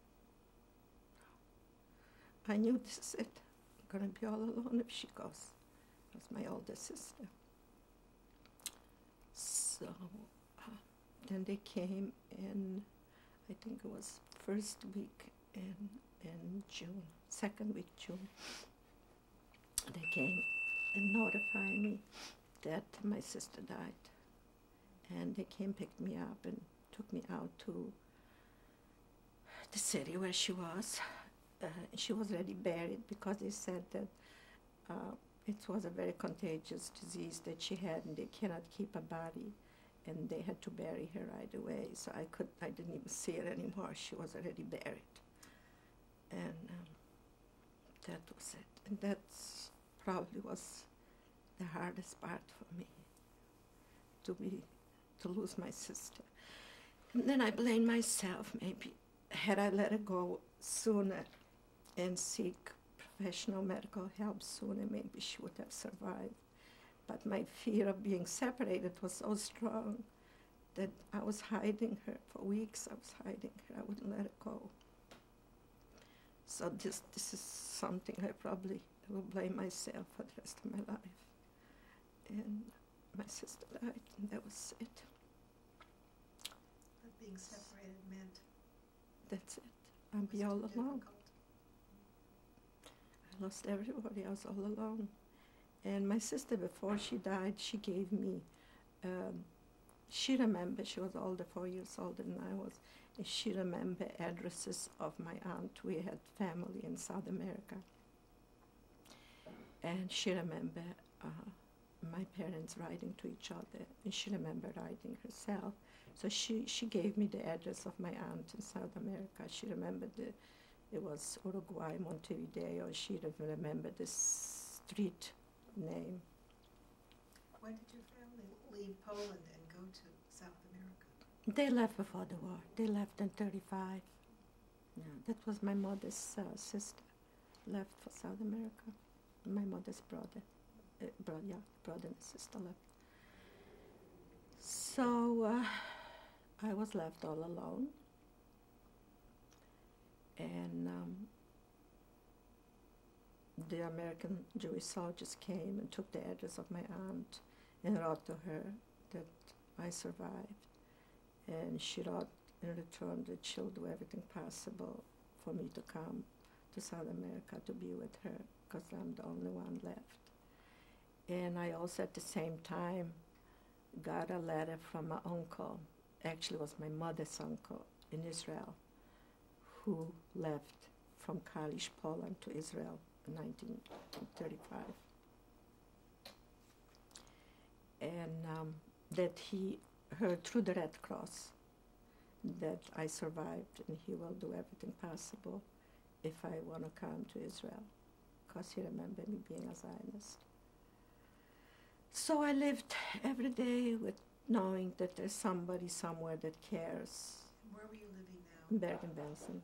[SPEAKER 2] no. I knew this is it. I'm going to be all alone if she goes. It was my older sister. So uh, then they came in, I think it was first week in, in June, second week June. They came and notified me that my sister died. And they came, picked me up, and took me out to the city where she was. Uh, she was already buried because they said that uh, it was a very contagious disease that she had, and they cannot keep a body, and they had to bury her right away. So I could, I didn't even see her anymore. She was already buried, and um, that was it. And that's probably was the hardest part for me, to be, to lose my sister. And then I blame myself. Maybe had I let her go sooner and seek professional medical help sooner, maybe she would have survived. But my fear of being separated was so strong that I was hiding her. For weeks I was hiding her. I wouldn't let her go. So this, this is something I probably will blame myself for the rest of my life. And my sister died, and that was it.
[SPEAKER 1] But being separated meant
[SPEAKER 2] That's it. I'll be all alone. I lost everybody. I was all alone. And my sister, before she died, she gave me, um, she remembered, she was older, four years older than I was, and she remembered addresses of my aunt. We had family in South America. And she remembered uh, my parents writing to each other, and she remembered writing herself. So she, she gave me the address of my aunt in South America. She remembered the, it was Uruguay, Montevideo. She remembered the street name.
[SPEAKER 1] When did your family leave Poland and go to South America?
[SPEAKER 2] They left before the war. They left in thirty-five. Yeah, that was my mother's uh, sister, left for South America. My mother's brother, uh, brother, yeah, brother and sister left. So uh, I was left all alone, and um, the American Jewish soldiers came and took the address of my aunt and wrote to her that I survived, and she wrote in return that she'll do everything possible for me to come to South America to be with her, because I'm the only one left. And I also at the same time got a letter from my uncle, actually it was my mother's uncle in Israel, who left from Kalisz, Poland to Israel in nineteen thirty-five. And um, that he heard through the Red Cross that I survived, and he will do everything possible if I want to come to Israel, because he remembered me being a Zionist. So I lived every day with knowing that there's somebody somewhere that cares.
[SPEAKER 1] Where were you living now?
[SPEAKER 2] In Bergen-Belsen.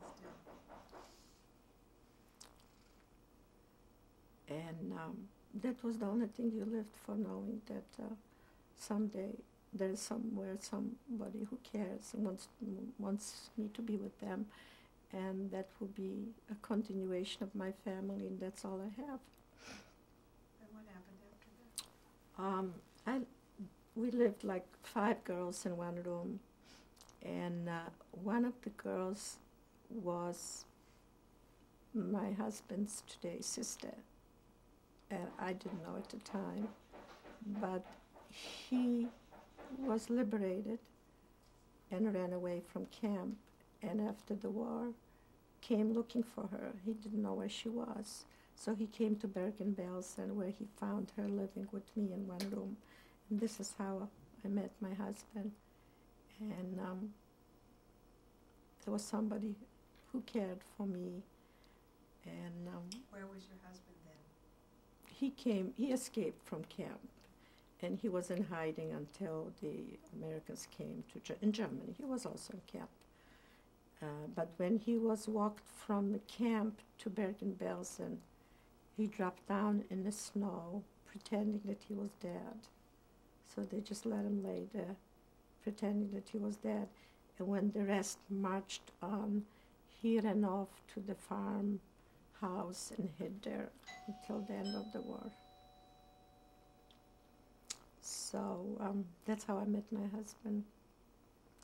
[SPEAKER 2] And um, that was the only thing you lived for, knowing that uh, someday there's somewhere somebody who cares and wants, wants me to be with them. And that will be a continuation of my family, and that's all I have.
[SPEAKER 1] And what happened after that?
[SPEAKER 2] Um, I, we lived like five girls in one room, and uh, one of the girls was my husband's today's sister, and I didn't know at the time, but he was liberated and ran away from camp, and after the war came looking for her. He didn't know where she was. So he came to Bergen-Belsen, where he found her living with me in one room. And this is how I met my husband. And um, there was somebody who cared for me. And um,
[SPEAKER 1] where was your husband then?
[SPEAKER 2] He came, he escaped from camp. And he was in hiding until the Americans came to Ge- in Germany. He was also in camp. Uh, but when he was walked from the camp to Bergen-Belsen, he dropped down in the snow, pretending that he was dead. So they just let him lay there, pretending that he was dead. And when the rest marched on, he ran off to the farmhouse and hid there until the end of the war. So um, that's how I met my husband.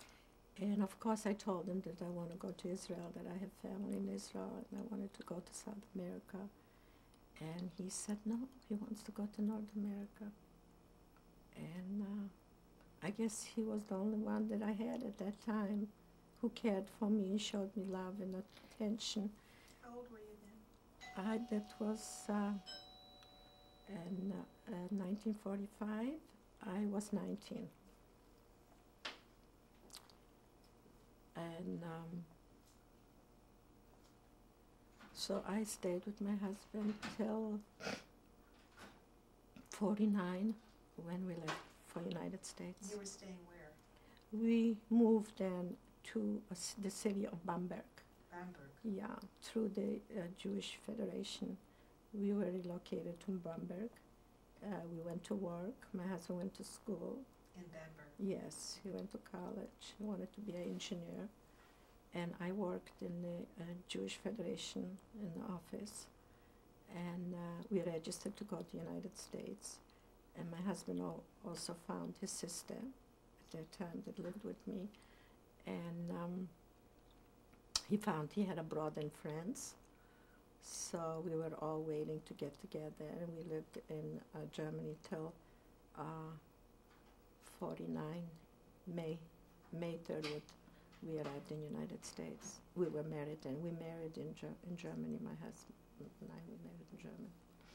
[SPEAKER 2] And of course I told him that I want to go to Israel, that I have family in Israel, and I wanted to go to South America. And he said no, he wants to go to North America. And uh, I guess he was the only one that I had at that time who cared for me and showed me love and attention.
[SPEAKER 1] How old were you then?
[SPEAKER 2] I, that was uh, in uh, uh, nineteen forty-five. I was nineteen. And um, so I stayed with my husband till forty-nine when we left for United States.
[SPEAKER 1] You were staying where?
[SPEAKER 2] We moved then to a c the city of Bamberg.
[SPEAKER 1] Bamberg.
[SPEAKER 2] Yeah, through the uh, Jewish Federation. We were relocated to Bamberg. Uh, we went to work. My husband went to school.
[SPEAKER 1] In Bamberg.
[SPEAKER 2] Yes, he went to college. He wanted to be an engineer. And I worked in the uh, Jewish Federation in the office. And uh, we registered to go to the United States. And my husband al also found his sister at that time that lived with me. And um, he found he had a brother and friends. So we were all waiting to get together. And we lived in uh, Germany till uh, forty-nine, May, May thirtieth. We arrived in the United States. We were married, and we married in, Ger in Germany. My husband and I, we married in Germany.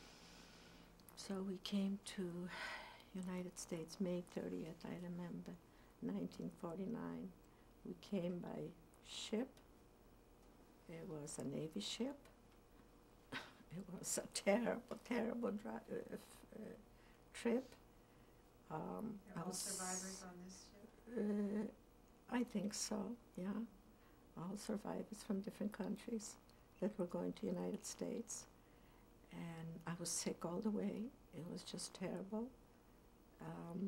[SPEAKER 2] So we came to United States May thirtieth, I remember, nineteen forty-nine. We came by ship. It was a Navy ship. It was a terrible, terrible dri uh, uh, trip. Um,
[SPEAKER 1] Are all survivors on this ship?
[SPEAKER 2] Uh, I think so, yeah. All survivors from different countries that were going to United States. And I was sick all the way. It was just terrible. Um,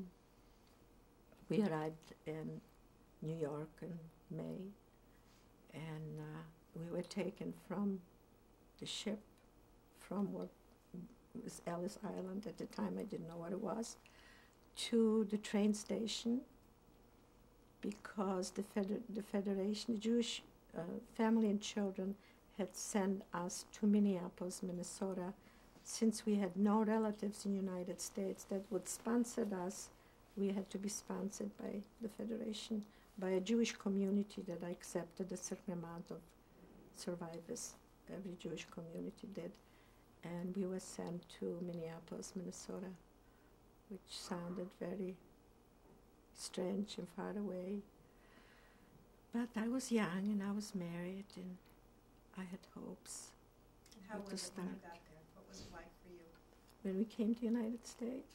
[SPEAKER 2] we arrived in New York in May, and uh, we were taken from the ship, from what was Ellis Island. At the time I didn't know what it was, to the train station, because the, feder the Federation, the Jewish uh, Family and Children had sent us to Minneapolis, Minnesota, since we had no relatives in the United States that would sponsor us. We had to be sponsored by the Federation, by a Jewish community that accepted a certain amount of survivors. Every Jewish community did. And we were sent to Minneapolis, Minnesota, which sounded very strange and far away. But I was young and I was married and I had hopes.
[SPEAKER 1] And how
[SPEAKER 2] Where to
[SPEAKER 1] was it when you
[SPEAKER 2] start?
[SPEAKER 1] got there? What was it like for you?
[SPEAKER 2] When we came to the United States,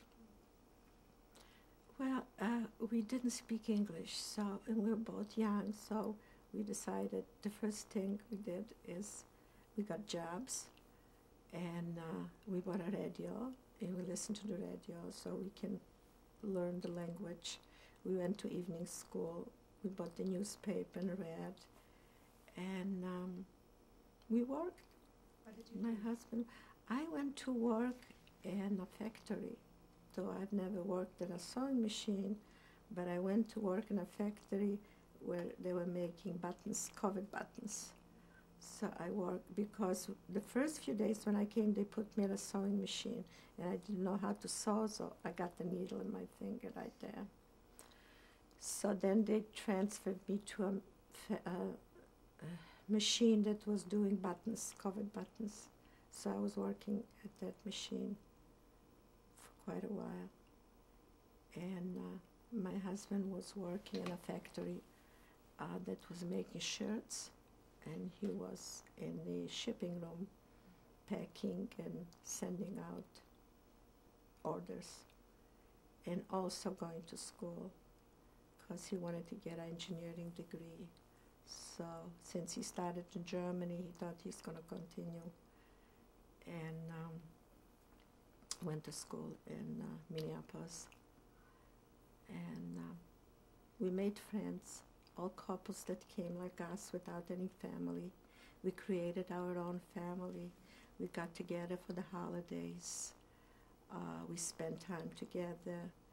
[SPEAKER 2] well, uh, we didn't speak English, so, and we were both young, so we decided the first thing we did is we got jobs, and uh, we bought a radio, and we listened to the radio so we can learn the language. We went to evening school, we bought the newspaper and read, and um, we worked.
[SPEAKER 1] What did you
[SPEAKER 2] My
[SPEAKER 1] do?
[SPEAKER 2] husband, I went to work in a factory, though I've never worked in a sewing machine, but I went to work in a factory where they were making buttons, covered buttons. So I worked, because the first few days when I came, they put me in a sewing machine, and I didn't know how to sew, so I got the needle in my finger right there. So then they transferred me to a, fa a, a machine that was doing buttons, covered buttons. So I was working at that machine for quite a while. And uh, my husband was working in a factory uh, that was making shirts, and he was in the shipping room packing and sending out orders, and also going to school because he wanted to get an engineering degree. So since he started in Germany, he thought he's going to continue, and um, went to school in uh, Minneapolis. And uh, we made friends, all couples that came like us without any family. We created our own family. We got together for the holidays. Uh, we spent time together.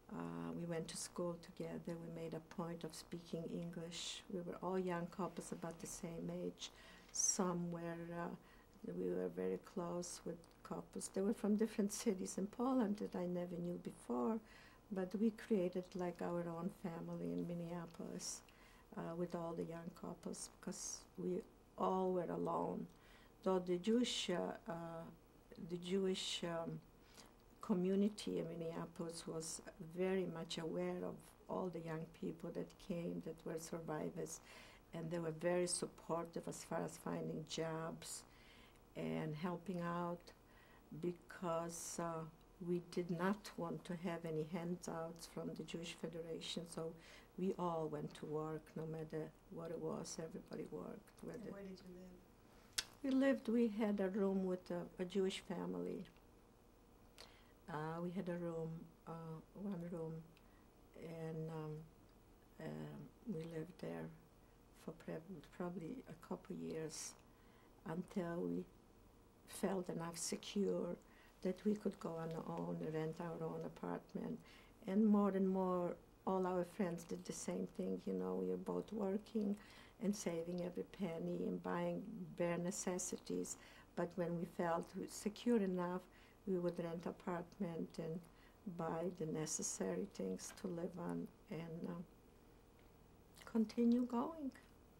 [SPEAKER 2] Uh, we went to school together. We made a point of speaking English. We were all young couples about the same age. Some were, uh, we were very close with couples. They were from different cities in Poland that I never knew before, but we created like our own family in Minneapolis uh, with all the young couples because we all were alone. Though the Jewish, uh, uh, the Jewish um, community in Minneapolis was very much aware of all the young people that came that were survivors, and they were very supportive as far as finding jobs and helping out, because uh, we did not want to have any handouts from the Jewish Federation, so we all went to work no matter what it was. Everybody worked.
[SPEAKER 1] And where did you live?
[SPEAKER 2] We lived, we had a room with a, a Jewish family. Uh, we had a room, uh, one room, and um, uh, we lived there for probably a couple years until we felt enough secure that we could go on our own, rent our own apartment. And more and more, all our friends did the same thing. You know, we were both working and saving every penny and buying bare necessities. But when we felt secure enough, we would rent apartment and buy the necessary things to live on and uh, continue going.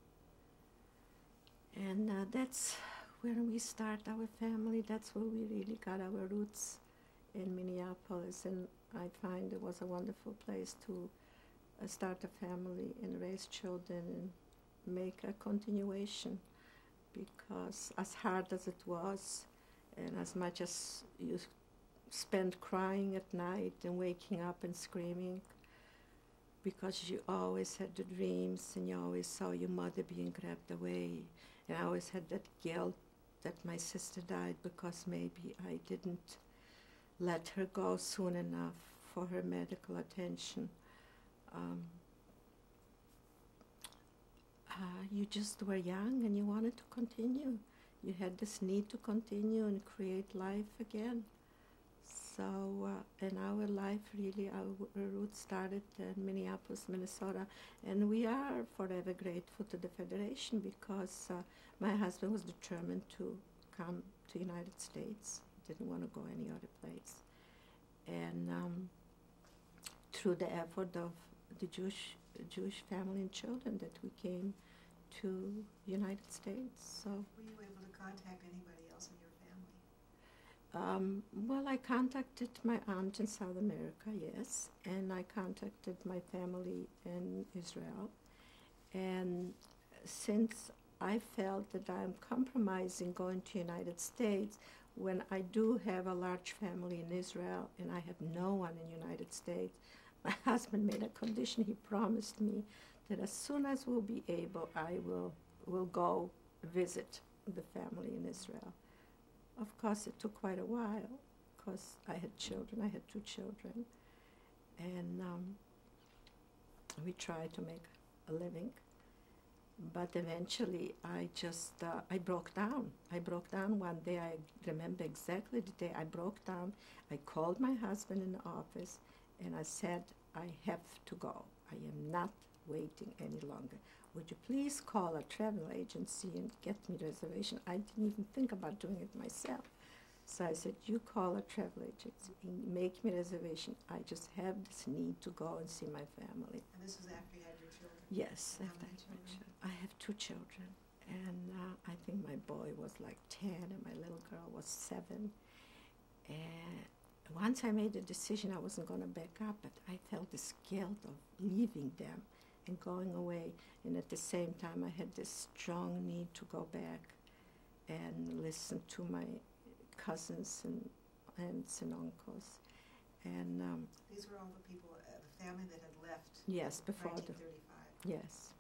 [SPEAKER 2] And uh, that's where we start our family. That's where we really got our roots, in Minneapolis. And I find it was a wonderful place to uh, start a family and raise children and make a continuation. Because as hard as it was, and as much as you spent crying at night and waking up and screaming, because you always had the dreams and you always saw your mother being grabbed away. And I always had that guilt that my sister died because maybe I didn't let her go soon enough for her medical attention. Um, uh, you just were young and you wanted to continue. You had this need to continue and create life again. So, uh, and our life really, our, our roots started in Minneapolis, Minnesota, and we are forever grateful to the Federation because uh, my husband was determined to come to the United States, didn't want to go any other place. And um, through the effort of the Jewish, Jewish family and children that we came to the United States. So.
[SPEAKER 1] Were you able to contact anybody else in your family?
[SPEAKER 2] Um, well, I contacted my aunt in South America, yes, and I contacted my family in Israel. And since I felt that I'm compromising going to the United States, when I do have a large family in Israel and I have no one in the United States, my husband made a condition. He promised me that as soon as we'll be able, I will, will go visit the family in Israel. Of course, it took quite a while because I had children. I had two children. And um, we tried to make a living. But eventually, I just, uh, I broke down. I broke down one day. I remember exactly the day I broke down. I called my husband in the office, and I said, I have to go. I am not waiting any longer. Would you please call a travel agency and get me a reservation? I didn't even think about doing it myself. So I said, you call a travel agency and make me a reservation. I just have this need to go and see my family.
[SPEAKER 1] And this was after you had your children?
[SPEAKER 2] Yes,
[SPEAKER 1] How
[SPEAKER 2] after I
[SPEAKER 1] many
[SPEAKER 2] had my
[SPEAKER 1] children?
[SPEAKER 2] children. I have two children. And uh, I think my boy was like ten and my little girl was seven. And once I made the decision I wasn't going to back up, but I felt this guilt of leaving them and going away. And at the same time, I had this strong need to go back and listen to my cousins and aunts and uncles. And um,
[SPEAKER 1] these were all the people, uh, the family that had left.
[SPEAKER 2] yes, before
[SPEAKER 1] nineteen thirty-five.
[SPEAKER 2] the yes.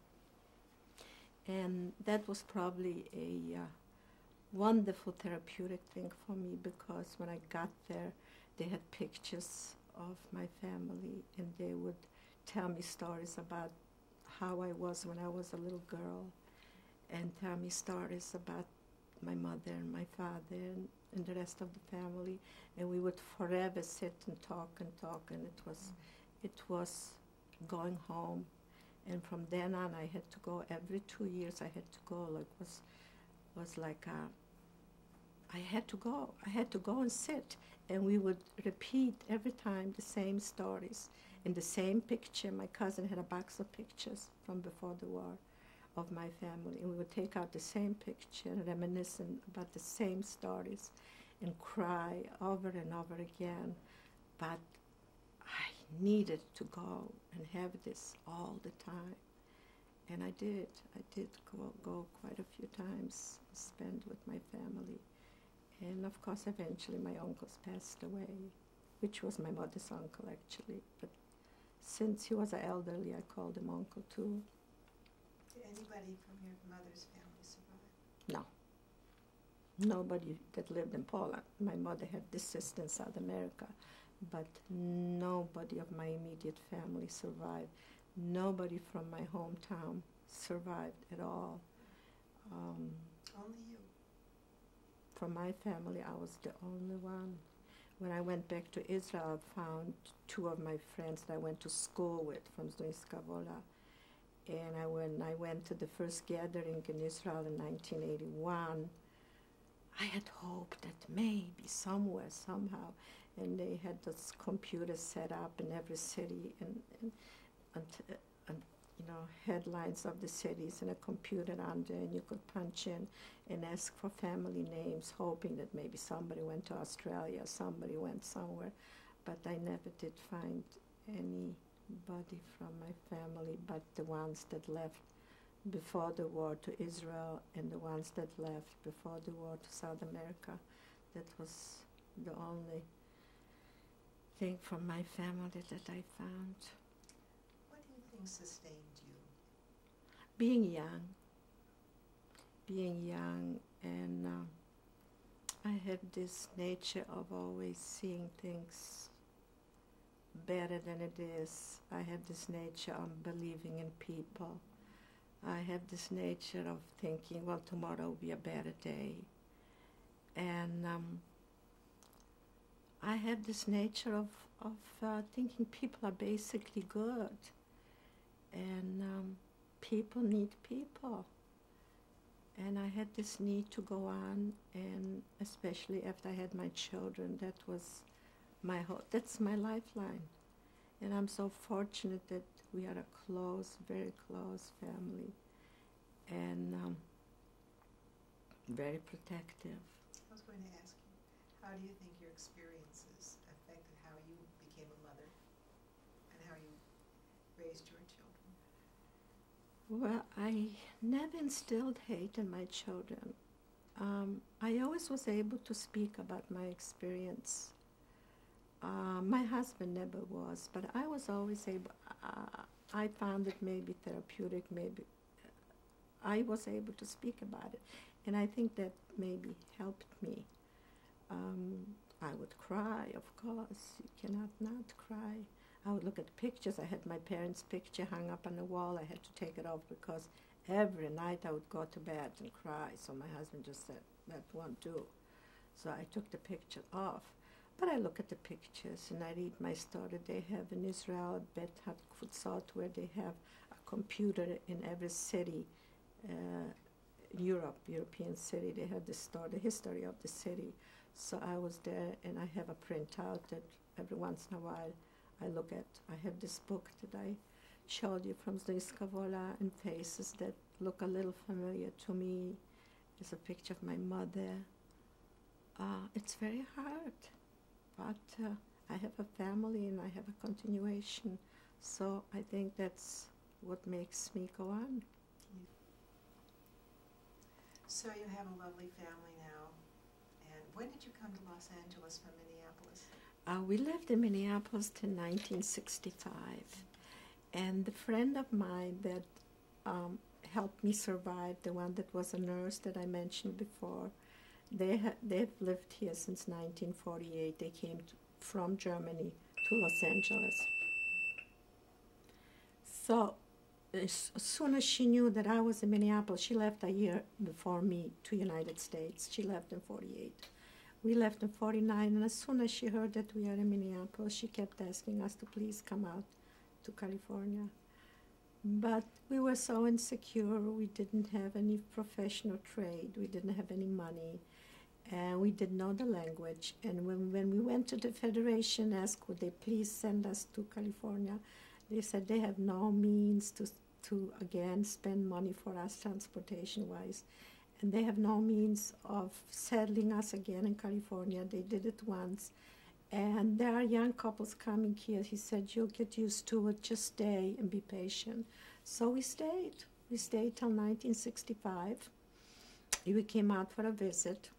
[SPEAKER 2] And that was probably a uh, wonderful therapeutic thing for me because when I got there, they had pictures of my family and they would tell me stories about how I was when I was a little girl and tell me stories about my mother and my father and, and the rest of the family. And we would forever sit and talk and talk, and it was it was going home. And from then on, I had to go every two years. I had to go. Like was was like a, I had to go. I had to go and sit, and we would repeat every time the same stories in the same picture. My cousin had a box of pictures from before the war of my family, and we would take out the same picture and reminiscing about the same stories and cry over and over again. But I needed to go and have this all the time. And I did. I did go, go quite a few times, spend with my family. And of course, eventually my uncles passed away, which was my mother's uncle, actually. But since he was elderly, I called him uncle, too.
[SPEAKER 1] Did anybody from your mother's family survive?
[SPEAKER 2] No. Nobody that lived in Poland. My mother had this sister in South America, but nobody of my immediate family survived. Nobody from my hometown survived at all. Um,
[SPEAKER 1] Only you.
[SPEAKER 2] From my family, I was the only one. When I went back to Israel, I found two of my friends that I went to school with from Zduńska-Wola. And I, when I went to the first gathering in Israel in nineteen eighty-one, I had hoped that maybe somewhere, somehow, and they had this computer set up in every city, and, and, and, and you know, headlines of the cities and a computer under, and you could punch in and ask for family names, hoping that maybe somebody went to Australia, somebody went somewhere. But I never did find anybody from my family but the ones that left before the war to Israel and the ones that left before the war to South America. That was the only thing from my family that I found.
[SPEAKER 1] What do you think sustained you?
[SPEAKER 2] Being young. Being young, and uh, I have this nature of always seeing things better than it is. I have this nature of believing in people. I have this nature of thinking, well, tomorrow will be a better day. And um, I have this nature of, of uh, thinking people are basically good. And um, people need people. And I had this need to go on, and especially after I had my children, that was my whole, that's my lifeline. And I'm so fortunate that we are a close, very close family, and um, very protective.
[SPEAKER 1] I was going to ask you, how do you think your experiences affected how you became a mother and how you raised your children?
[SPEAKER 2] Well, I never instilled hate in my children. Um, I always was able to speak about my experience. Uh, my husband never was, but I was always able, uh, I found it maybe therapeutic, maybe, I was able to speak about it. And I think that maybe helped me. Um, I would cry, of course, you cannot not cry. I would look at pictures. I had my parents' picture hung up on the wall. I had to take it off because every night I would go to bed and cry. So my husband just said, that won't do. So I took the picture off. But I look at the pictures and I read my story. They have in Israel, Bet HaTfutzot, where they have a computer in every city, uh, Europe, European city. They have the story, the history of the city. So I was there, and I have a printout that every once in a while I look at. I have this book that I showed you from Zduńska-Wola, and faces that look a little familiar to me. There's a picture of my mother. Uh, it's very hard, but uh, I have a family and I have a continuation. So I think that's what makes me go on.
[SPEAKER 1] So you have a lovely family now. And when did you come to Los Angeles from Minneapolis?
[SPEAKER 2] Uh, we lived in Minneapolis till nineteen sixty-five. And the friend of mine that um, helped me survive, the one that was a nurse that I mentioned before, they ha they've lived here since nineteen forty-eight. They came to, from Germany to Los Angeles. So as soon as she knew that I was in Minneapolis, she left a year before me to United States. She left in forty-eight. We left in forty-nine, and as soon as she heard that we are in Minneapolis, she kept asking us to please come out to California. But we were so insecure. We didn't have any professional trade. We didn't have any money. And we didn't know the language. And when, when we went to the Federation, asked would they please send us to California, they said they have no means to, to again, spend money for us transportation-wise. And they have no means of settling us again in California. They did it once. And there are young couples coming here. He said, you'll get used to it. Just stay and be patient. So we stayed. We stayed till nineteen sixty-five. We came out for a visit.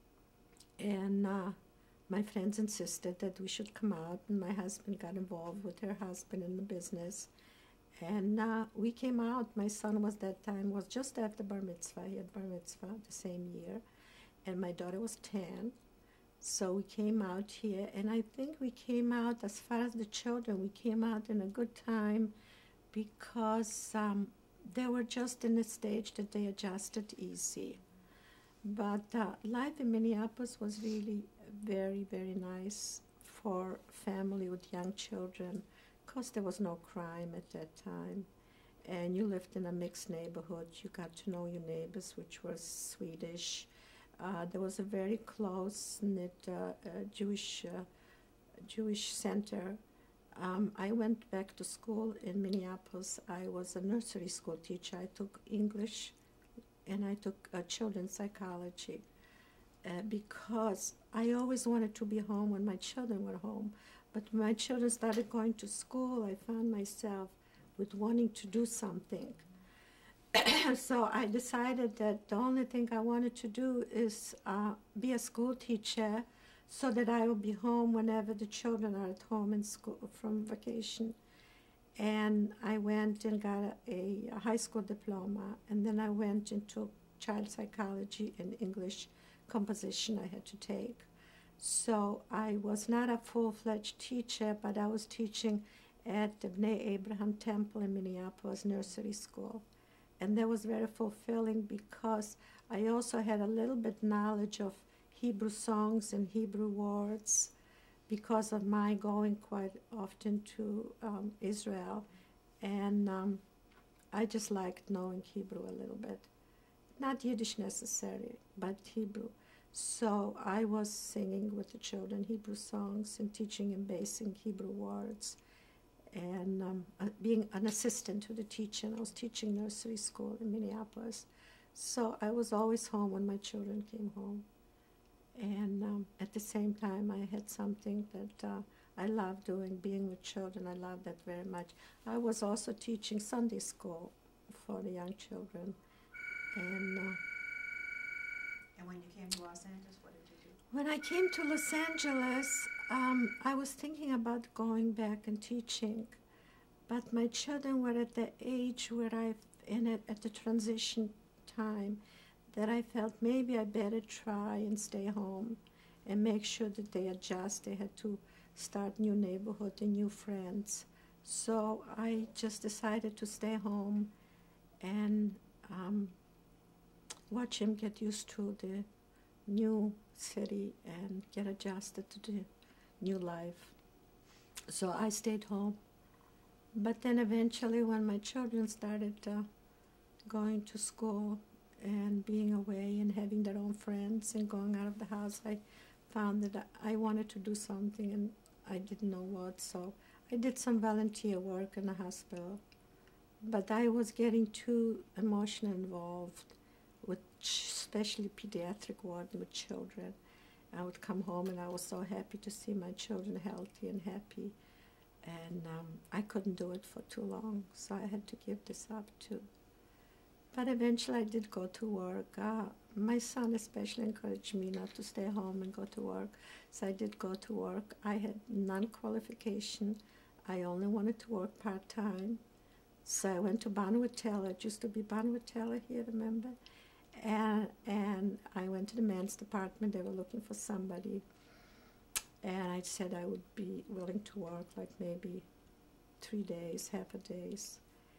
[SPEAKER 2] And uh, my friends insisted that we should come out. And my husband got involved with her husband in the business. And uh, we came out. My son was that time, was just after bar mitzvah. He had bar mitzvah the same year. And my daughter was ten. So we came out here. And I think we came out, as far as the children, we came out in a good time because um, they were just in a stage that they adjusted easy. But uh, life in Minneapolis was really very, very nice for family with young children. Because there was no crime at that time, and you lived in a mixed neighborhood. You got to know your neighbors, which was Swedish. Uh, there was a very close-knit uh, uh, Jewish uh, Jewish center. Um, I went back to school in Minneapolis. I was a nursery school teacher. I took English, and I took uh, children's psychology uh, because I always wanted to be home when my children were home. But when my children started going to school, I found myself with wanting to do something. So I decided that the only thing I wanted to do is uh, be a school teacher so that I will be home whenever the children are at home in school from vacation. And I went and got a, a high school diploma, and then I went and took child psychology and English composition I had to take. So I was not a full-fledged teacher, but I was teaching at the Bnei Abraham Temple in Minneapolis Nursery School. And that was very fulfilling because I also had a little bit knowledge of Hebrew songs and Hebrew words because of my going quite often to um, Israel. And um, I just liked knowing Hebrew a little bit. Not Yiddish necessarily, but Hebrew. So I was singing with the children Hebrew songs and teaching and basing Hebrew words and um, uh, being an assistant to the teacher. And I was teaching nursery school in Minneapolis. So I was always home when my children came home. And um, at the same time, I had something that uh, I love doing, being with children. I love that very much. I was also teaching Sunday school for the young children. And uh,
[SPEAKER 1] And when you came to Los Angeles, what did you do?
[SPEAKER 2] when I came to Los Angeles, um, I was thinking about going back and teaching. But my children were at the age where I, in it, at the transition time, that I felt maybe I better try and stay home and make sure that they adjust. They had to start new neighborhood and new friends. So I just decided to stay home and um, watch him get used to the new city and get adjusted to the new life. So I stayed home. But then eventually when my children started uh, going to school and being away and having their own friends and going out of the house, I found that I wanted to do something and I didn't know what. So I did some volunteer work in the hospital. But I was getting too emotionally involved with especially pediatric ward with children. I would come home and I was so happy to see my children healthy and happy. And um, I couldn't do it for too long, so I had to give this up too. But eventually I did go to work. Uh, my son especially encouraged me not to stay home and go to work, so I did go to work. I had non-qualification. I only wanted to work part-time. So I went to Bonnewood Taylor. It used to be Bonnewood Taylor here, remember? And, and I went to the men's department. They were looking for somebody. And I said I would be willing to work like maybe three days, half a days.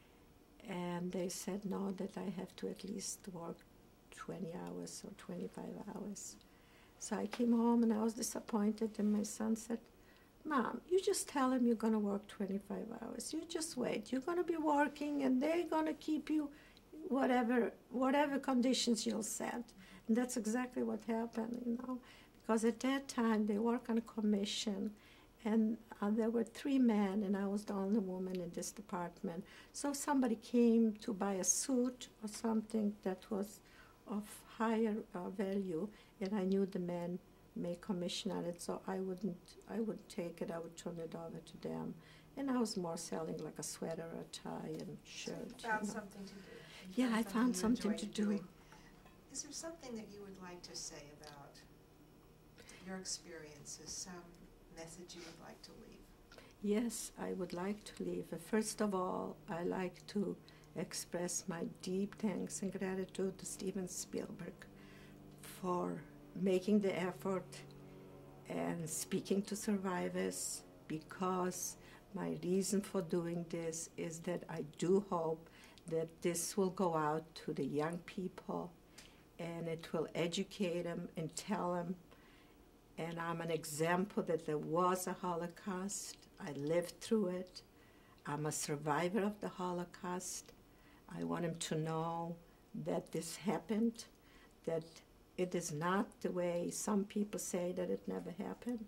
[SPEAKER 2] And they said no, that I have to at least work twenty hours or twenty-five hours. So I came home and I was disappointed, and my son said, Mom, you just tell him you're going to work twenty-five hours. You just wait. You're going to be working, and they're going to keep you whatever whatever conditions you'll set. And that's exactly what happened, you know, because at that time they work on commission, and uh, there were three men, and I was the only woman in this department. So if somebody came to buy a suit or something that was of higher uh, value, and I knew the men make commission on it, so I wouldn't I wouldn't take it. I would turn it over to them, and I was more selling like a sweater, or a tie, and shirt.
[SPEAKER 1] So you found
[SPEAKER 2] you know.
[SPEAKER 1] something to do. You
[SPEAKER 2] Yeah, I found
[SPEAKER 1] you
[SPEAKER 2] something
[SPEAKER 1] enjoyed
[SPEAKER 2] to do.
[SPEAKER 1] doing. Is there something that you would like to say about your experiences, some message you would like to leave?
[SPEAKER 2] Yes, I would like to leave. Uh, First of all, I like to express my deep thanks and gratitude to Steven Spielberg for making the effort and speaking to survivors, because my reason for doing this is that I do hope that this will go out to the young people and it will educate them and tell them. And I'm an example that there was a Holocaust. I lived through it. I'm a survivor of the Holocaust. I want them to know that this happened, that it is not the way some people say that it never happened.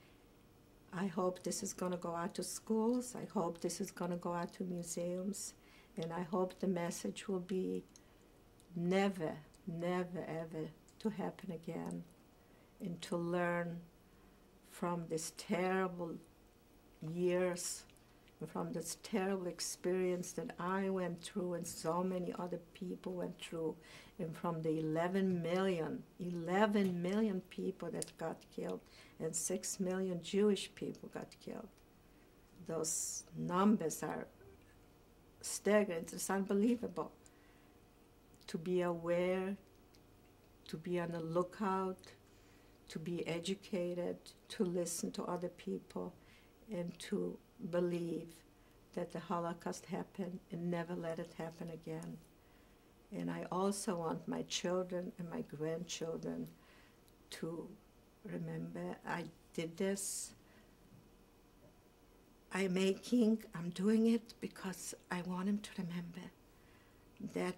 [SPEAKER 2] I hope this is going to go out to schools. I hope this is going to go out to museums. And I hope the message will be never, never, ever to happen again, and to learn from this terrible years, from this terrible experience that I went through and so many other people went through, and from the eleven million, eleven million people that got killed, and six million Jewish people got killed. Those numbers are staggering. It's unbelievable. To be aware, to be on the lookout, to be educated, to listen to other people, and to believe that the Holocaust happened and never let it happen again. And I also want my children and my grandchildren to remember I did this. I'm making, I'm doing it because I want them to remember that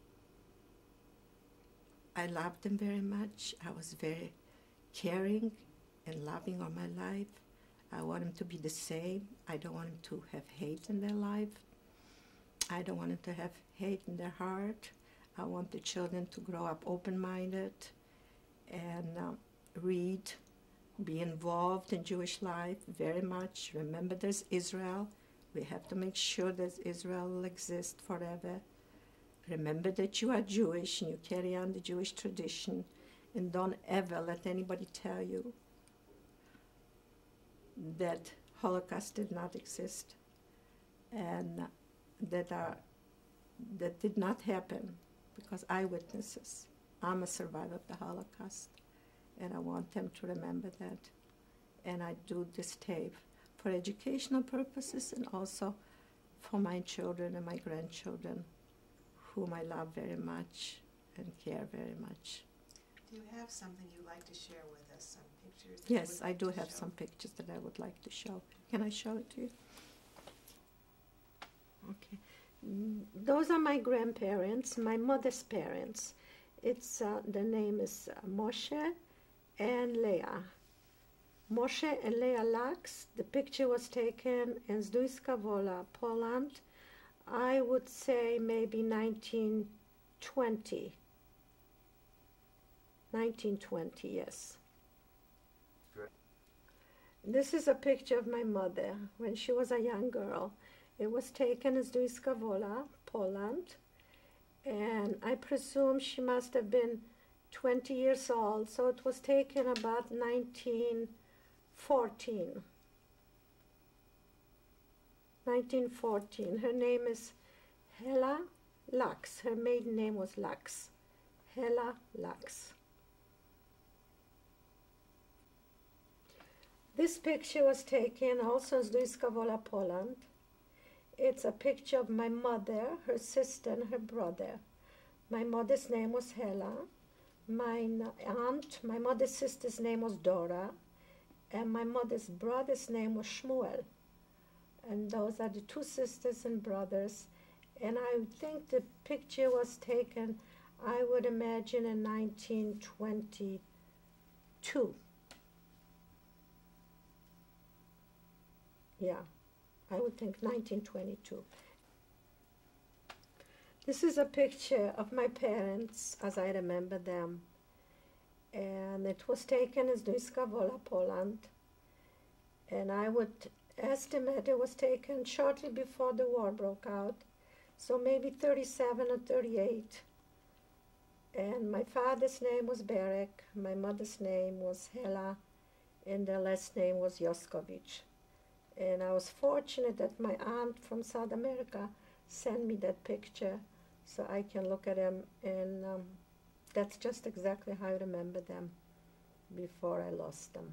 [SPEAKER 2] I loved them very much. I was very caring and loving all my life. I want them to be the same. I don't want them to have hate in their life. I don't want them to have hate in their heart. I want the children to grow up open-minded and um, read, be involved in Jewish life very much. Remember, there's Israel. We have to make sure that Israel will exist forever. Remember that you are Jewish and you carry on the Jewish tradition, and don't ever let anybody tell you that Holocaust did not exist and that are, that did not happen, because eyewitnesses. I'm a survivor of the Holocaust, and I want them to remember that. And I do this tape for educational purposes and also for my children and my grandchildren, whom I love very much and care very much.
[SPEAKER 1] Do you have something you'd like to share with us, some pictures? that you
[SPEAKER 2] Yes,
[SPEAKER 1] would
[SPEAKER 2] I
[SPEAKER 1] like
[SPEAKER 2] do
[SPEAKER 1] to
[SPEAKER 2] have
[SPEAKER 1] show?
[SPEAKER 2] some pictures that I would like to show. Can I show it to you? Okay. Mm, Those are my grandparents, my mother's parents. It's uh, the name is uh, Moshe and Leah. Moshe and Leah Laks. The picture was taken in Zdujska Wola, Poland. I would say maybe nineteen twenty. nineteen twenty, yes.
[SPEAKER 3] Good.
[SPEAKER 2] This is a picture of my mother when she was a young girl. It was taken in Zdujska Wola, Poland, and I presume she must have been twenty years old, so it was taken about nineteen fourteen. nineteen fourteen. Her name is Hela Laks. Her maiden name was Laks. Hela Laks. This picture was taken also in Zdujska Wola, Poland. It's a picture of my mother, her sister, and her brother. My mother's name was Hela. My n- aunt, my mother's sister's name was Dora, and my mother's brother's name was Shmuel. And those are the two sisters and brothers. And I think the picture was taken, I would imagine, in nineteen twenty-two. Yeah, I would think nineteen twenty-two. This is a picture of my parents as I remember them. And it was taken in Wola, Poland. And I would estimate it was taken shortly before the war broke out. So maybe thirty-seven or thirty-eight. And my father's name was Berek, my mother's name was Hela, and their last name was Joskovich. And I was fortunate that my aunt from South America sent me that picture so I can look at them, and um, that's just exactly how I remember them before I lost them.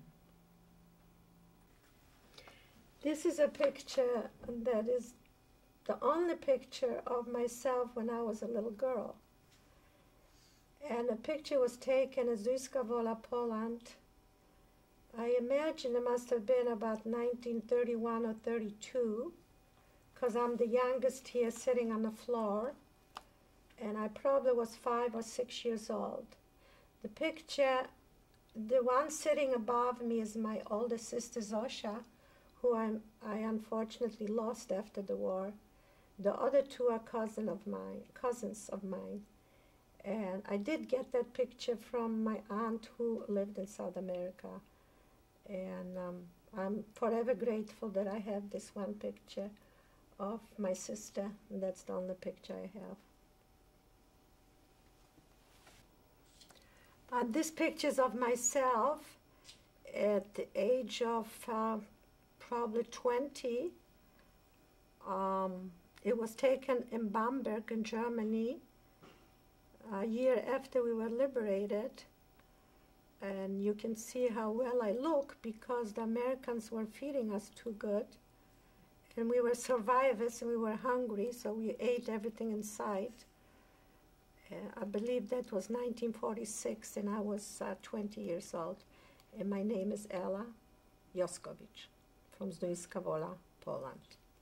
[SPEAKER 2] This is a picture that is the only picture of myself when I was a little girl. And the picture was taken in Wola, Poland. I imagine it must have been about nineteen thirty-one or thirty-two, because I'm the youngest here sitting on the floor, and I probably was five or six years old. The picture, the one sitting above me is my older sister Zosha, who I'm, I unfortunately lost after the war. The other two are cousin of mine, cousins of mine. And I did get that picture from my aunt who lived in South America. And um, I'm forever grateful that I have this one picture of my sister, and that's the only picture I have. Uh, this picture is of myself at the age of uh, probably twenty. Um, it was taken in Bamberg in Germany a year after we were liberated. And you can see how well I look because the Americans were feeding us too good. And we were survivors and we were hungry, so we ate everything in sight. Uh, I believe that was nineteen forty-six, and I was uh, twenty years old. And my name is Ella Joskovich from Wola, Poland.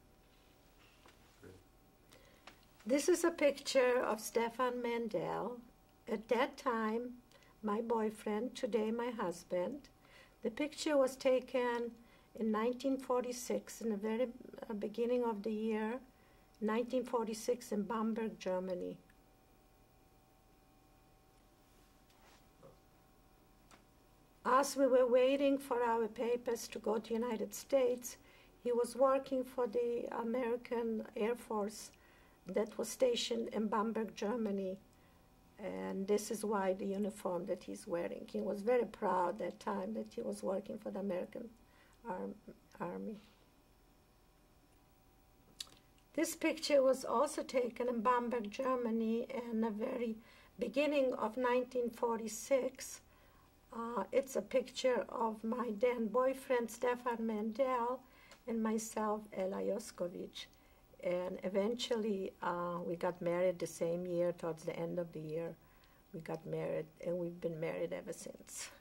[SPEAKER 2] This is a picture of Stefan Mandel. At that time, my boyfriend, today my husband. The picture was taken in nineteen forty-six, in the very uh, beginning of the year, nineteen forty-six in Bamberg, Germany. As we were waiting for our papers to go to the United States, he was working for the American Air Force that was stationed in Bamberg, Germany. And this is why the uniform that he's wearing. He was very proud that time that he was working for the American Arm Army. This picture was also taken in Bamberg, Germany, in the very beginning of nineteen forty-six. Uh, it's a picture of my then boyfriend, Stefan Mandel, and myself, Ella Joskovich. And eventually, uh, we got married the same year, towards the end of the year. We got married, and we've been married ever since.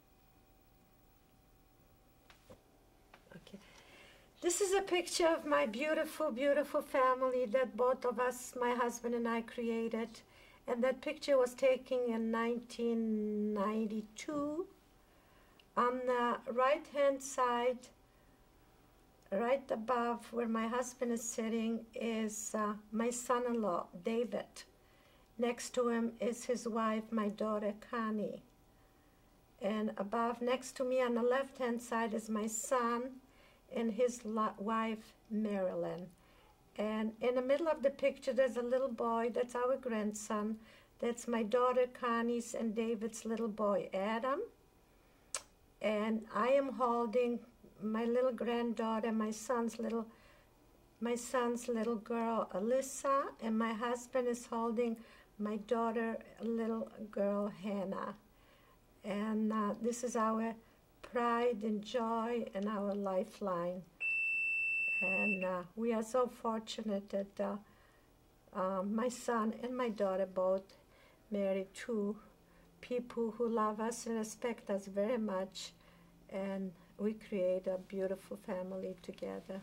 [SPEAKER 2] Okay. This is a picture of my beautiful, beautiful family that both of us, my husband and I, created. And that picture was taken in nineteen ninety-two. On the right-hand side, right above where my husband is sitting, is uh, my son-in-law, David. Next to him is his wife, my daughter, Connie. And above, next to me on the left-hand side, is my son and his wife, Marilyn. And in the middle of the picture, there's a little boy. That's our grandson. That's my daughter, Connie's, and David's little boy, Adam. And I am holding my little granddaughter, my son's little, my son's little girl, Alyssa, and my husband is holding my daughter, little girl, Hannah. And uh, this is our pride and joy and our lifeline. And uh, we are so fortunate that uh, uh, my son and my daughter both married two people who love us and respect us very much, and we create a beautiful family together.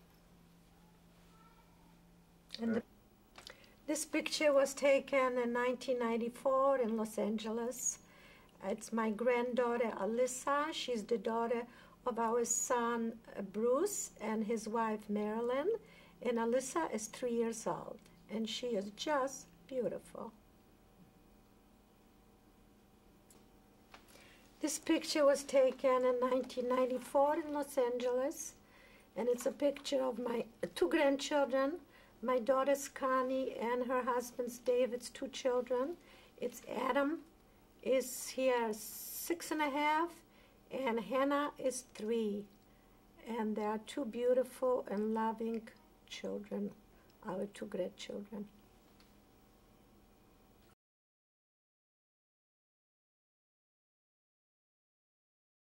[SPEAKER 2] And the, this picture was taken in nineteen ninety-four in Los Angeles. It's my granddaughter Alyssa. She's the daughter of our son uh, Bruce and his wife Marilyn. And Alyssa is three years old, and she is just beautiful. This picture was taken in nineteen ninety-four in Los Angeles, and it's a picture of my two grandchildren, my daughter's Connie and her husband's David's two children. It's Adam is here six and a half, and Hannah is three. And they are two beautiful and loving children, our two great children.